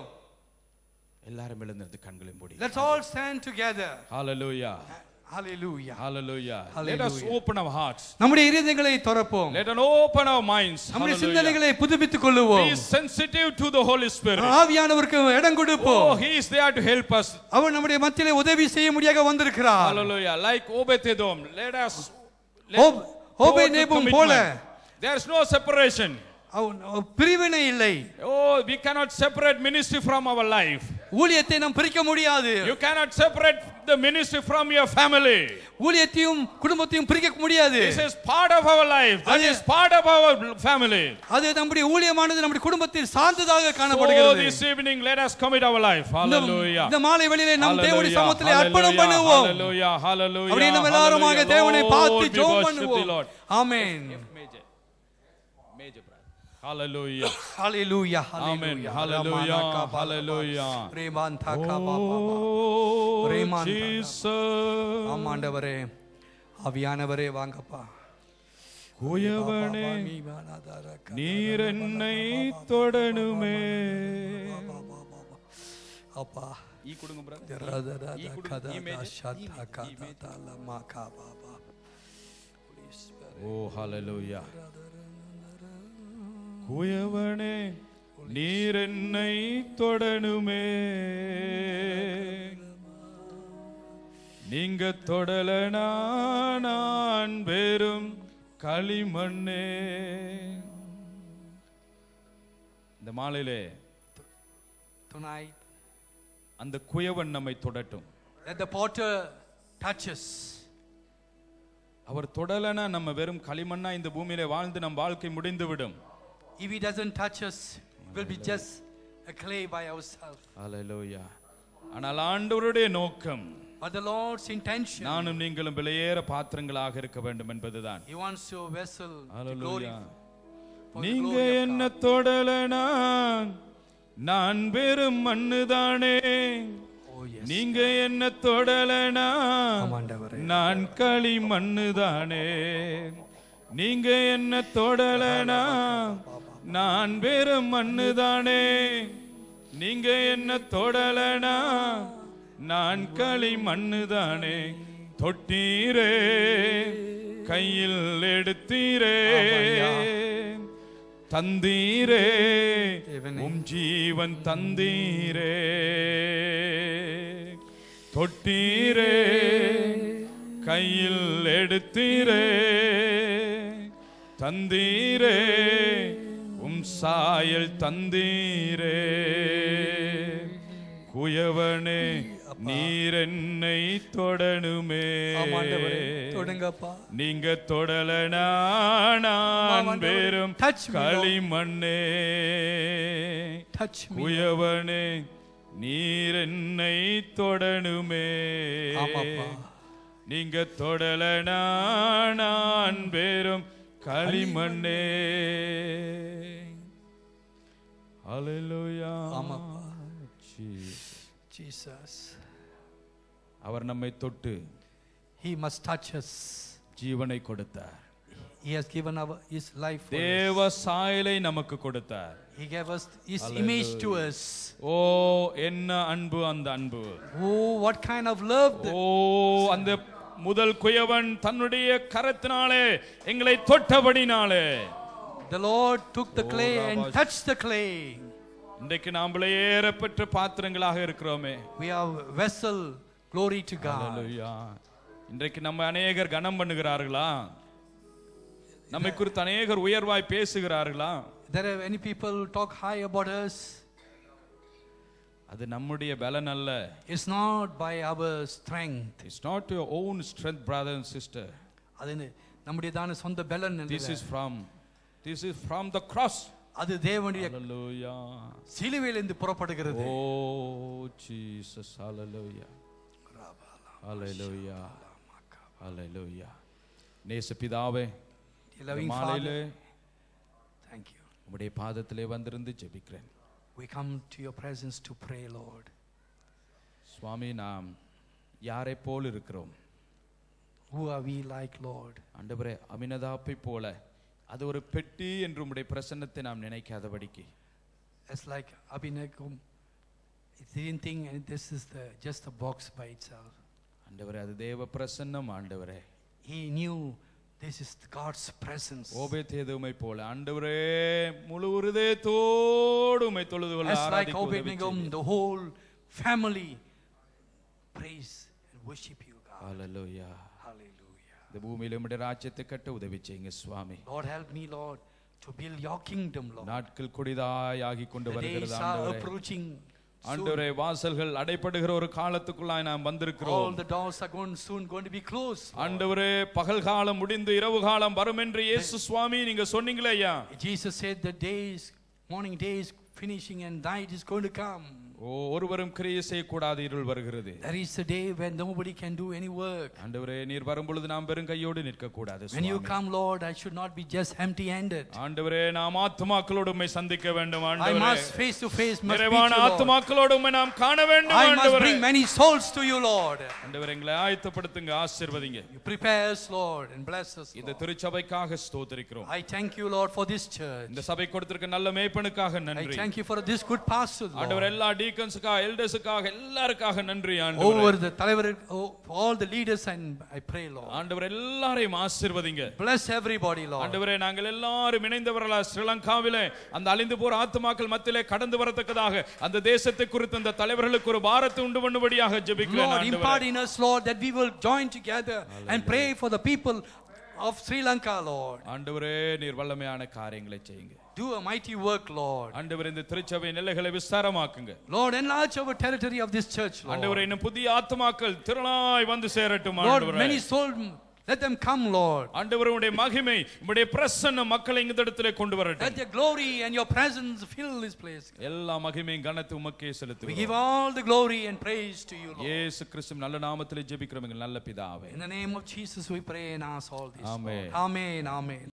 எல்லாரும் எழுந்திருந்து கண்களை மூடி. Let's all stand together. Hallelujah. Hallelujah. Hallelujah. Let Hallelujah. us open our hearts. நம்முடைய இதயங்களை திறப்போம். Let us open our minds. நம்முடைய Hallelujah. சிந்தனைகளை புதுப்பித்துக் கொள்ளுவோம். Be sensitive to the Holy Spirit. ஆவியானவருக்கு இடம் கொடுப்போம். Oh, he is there to help us. அவர் நம்முடைய மத்தியிலே உதவி செய்ய முடியாக வந்திருக்கிறார். Hallelujah. Like Obed-Edom, let us ஓப்- ஓபேதேபும் போல there is no separation. அவ- பிரிவினை இல்லை. Oh, we cannot separate ministry from our life. ஊழியத்தை நாம் பிரிக்க முடியாது. You cannot separate the ministry from your family. ஊழியத்தையும் குடும்பத்தையும் பிரிக்க முடியாது. This is part of our life. That அது- is part of our family. அது நம்முடைய ஊழியமானது நம்முடைய குடும்பத்தில் சார்ந்ததாக So காணப்படுகிறது. this evening, let us commit our life. இந்த- Hallelujah. இந்த மாலை வேளையிலே நாம் தேவனுடைய Hallelujah. சமூகத்திலே அர்ப்பணம் பண்ணுவோம். Hallelujah. Hallelujah. அப்படியே நம்ம எல்லாருமாக Hallelujah. தேவனை பார்த்து Lord, we ஜெபம் worship பண்ணுவோம். the Lord. Amen. Major. Major brother. Hallelujah. Hallelujah Amen. Hallelujah Hallelujah. Hallelujah. ரேமான் Taha Baba Oh, Rayman. Jesus. ஆமாண்டவரே ஆவியானவரே வாங்கப்பா. குயவனே நீர் என்னை தொடணுமே. அப்பா ஈ கொடுங்க brother. ரதரத ஈ கொடுங்க. கதா ஈ major. ஷதா கதா லமகா பாபா. Oh, hallelujah. குயவனே நீர் என்னை தொடணுமே. நீங்க தொடலனா நான் வெறும் களிமண்ணே. இந்த மாலையிலே Tonight அந்த குயவன் நம்மை தொடட்டும். let the potter touch us. அவர் தொடலனா நம்ம வெறும் களிமண்ணா இந்த பூமியிலே வாழ்ந்து நம் வாழ்க்கை முடிந்து விடும். If he doesn't touch us, we'll be just a clay by ourselves. Hallelujah. ஆனால் ஆண்டவருடைய நோக்கம் But the Lord's intention, நானும் நீங்களும் விலையேற பாத்திரங்களாக இருக்க வேண்டும் என்பதுதான். he wants your vessel to Hallelujah. glory. for the நீங்க glory of என்ன God. தொடலனா நான் வெறும் மண்ணுதானே. Oh yes. நீங்க என்ன தொடலனா ஆமாண்டவரே. நான் களி மண்ணுதானே. நீங்க என்ன தொடலனா நான் வெறும் மண்ணுதானே. நீங்க என்ன தொடலனா நான் களி மண்ணுதானே. தொட்டீரே கையில் எடுத்தீரே தந்தீரே உம் ஜீவன் தந்தீரே. தொட்டீரே கையில் எடுத்தீரே தந்தீரே உம் சாயல் தந்தீரே. குயவனே நீர் என்னை தொடணுமே. ஆமாண்டவரே தொடுங்கப்பா. நீங்க தொடலனா நான் வெறும் Touch me, Lord. களிமண்ணே. Touch me. குயவனே நீர் என்னை தொடணுமே. ஆமாப்பா. நீங்க தொடலனா நான் வெறும் களிமண்ணே. Hallelujah. ஆமாப்பா. Jesus. Jesus. அவர் நம்மை தொட்டு He must touch us. ஜீவனை கொடுத்தார். He has given our, His life for தேவ us. சாயலை நமக்கு கொடுத்தார். He gave us His Hallelujah. image to us. ஓ என்ன அன்பு அந்த அன்பு. Oh, what kind of love. ஓ அந்த முதல் குயவன் தன்னுடைய கரத்தினாலே எங்களை தொட்டபடினாலே The Lord took the clay and touched the clay. இன்றைக்கு நாம் விலையேறப்பெற்ற பாத்திரங்களாக இருக்கிறோமே. We are vessel. Glory to God. Hallelujah. இன்றைக்கு நம்ம அநேகர் கனம் பண்ணுகிறார்களா? நம்மை குறித்து அநேகர் உயர்வாய் பேசுகிறார்களா? There are many people who talk high about us. அது நம்முடைய பலன் அல்ல. It's not by our strength. It's not your own strength, brother and sister. அது நம்முடையதான சொந்த பலன் அல்ல. This is from this is from the cross. அது தேவனுடைய Hallelujah. சிலுவையிலிருந்து புறப்படுகிறது. Oh Jesus, hallelujah. Hallelujah. Hallelujah. நேசபிதாவே, Loving மாலையிலே Father, thank you. உம்முடைய பாதத்திலே வந்திருந்து ஜெபிக்கிறேன். We come to your presence to pray, Lord. சுவாமி, நாம் யாரை போல் இருக்கிறோம்? Who are we like, Lord? ஆண்டவரே, அமினதாப்பை போல அது ஒரு பெட்டி என்று உம்முடைய பிரசன்னத்தை நாம் நினைக்காதபடிக்கு. It's like Abhinagam. He didn't think and this is the just a box by itself. ஆண்டவரே, அது தேவ பிரசன்னம். ஆண்டவரே, He knew this is God's presence. ஓபேதேதுமை போல ஆண்டவரே முழு இருதயத்தோடு உம்மை தொழுது கொள்ள As like ஆராதிக்க உதவி Obed-Edom, செய்யுங்க. the whole family praise and worship you, God. Hallelujah. Hallelujah. இந்த பூமியில உம்முடைய ராஜ்யத்தை கட்ட உதவி செய்யுங்க சுவாமி. Lord, help me, Lord, to build your kingdom, Lord. நாட்கள் கொடிதாயாகி கொண்டு The days வருகிறது are ஆண்டவரே. approaching. ஆண்டவரே, வாசல்கள் அடைபடுகிற ஒரு காலத்துக்குள்ளாய் நாம் All வந்திருக்கிறோம். the doors are going soon going to be closed. Lord. ஆண்டவரே, பகல் காலம் முடிந்து இரவு காலம் வரும் என்று இயேசு சுவாமி நீங்க சொன்னீங்களே ஐயா. Jesus said the days, morning days finishing and night is going to come. ஓ, ஒருவரும் கிரியை செய்யக்கூடாது, இருள் வருகிறது. There is a day when nobody can do any work. ஆண்டவரே, நீர் வரும் பொழுது நாம் வெறும் கையோடு நிற்க கூடாது When you Swami. come, Lord, I should not be just empty handed. ஆண்டவரே, நாம் ஆத்துமாக்களோடு உம்மை சந்திக்க வேண்டும் I ஆண்டவரே. must face to face must meet நிறைவான you, Lord. ஆத்துமாக்களோடு உம்மை நாம் காண வேண்டும் I must ஆண்டவரே. bring many souls to you, Lord. ஆண்டவரே, எங்களை ஆயத்தப்படுத்துங்க, ஆசீர்வதிங்க. You prepare us, Lord, and bless us, இந்த Lord. திருச்சபைக்காக ஸ்தோத்திரிக்கிறோம். I thank you, Lord, for this church. இந்த சபை கொடுத்திருக்க நல்ல மேய்ப்பனுக்காக I நன்றி. thank you for this good pastor, ஆண்டவரே, Lord. எல்லா டீக்கன்ஸ்க்காக, எல்டர்ஸ்க்காக, எல்லாருக்காக நன்றி ஆண்டவரே. Over the தலைவர், oh, for all the leaders, and I pray, Lord. ஆண்டவரே, எல்லாரையும் ஆசீர்வதிங்க. Bless everybody, Lord. ஆண்டவரே, நாங்கள் எல்லாரும் இணைந்தவர்களா ஸ்ரீலங்காவிலே அந்த அழிந்து போற ஆத்துமாக்கள் மத்தியிலே கடந்து வரத்தக்கதாக அந்த தேசத்தை குறித்து அந்த தலைவர்களுக்கு ஒரு பாரத்தை உண்டு பண்ணும்படியாக ஜெபிக்கிறேன் Lord, ஆண்டவரே. impart in us, Lord, that we will join together and pray for the people of Sri Lanka, Lord. ஆண்டவரே, நீர் வல்லமையான காரியங்களை செய்யுங்க. Do a mighty work, Lord. ஆண்டவரே, இந்த திருச்சபையின் எல்லைகளை விஸ்தாரமாக்குங்க. Lord, enlarge our territory of this church, Lord. ஆண்டவரே, இன்னும் புதிய ஆத்துமாக்கள் திரளாய் வந்து சேரட்டும் Lord, ஆண்டவரே. many souls, let them come, Lord. ஆண்டவரே, உம்முடைய மகிமை, உம்முடைய பிரசன்னம் மக்களை இந்த இடத்திலே கொண்டு Let வரட்டும். your glory and your presence fill this place. எல்லா மகிமையும் கனத்து உமக்கே We give செலுத்துகிறோம். all the glory and praise to you, Lord. இயேசு கிறிஸ்து நல்ல நாமத்திலே ஜெபிக்கிறோம் எங்கள் நல்ல பிதாவே. In the name of Jesus we pray and ask all this. Amen. Lord. Amen. Amen.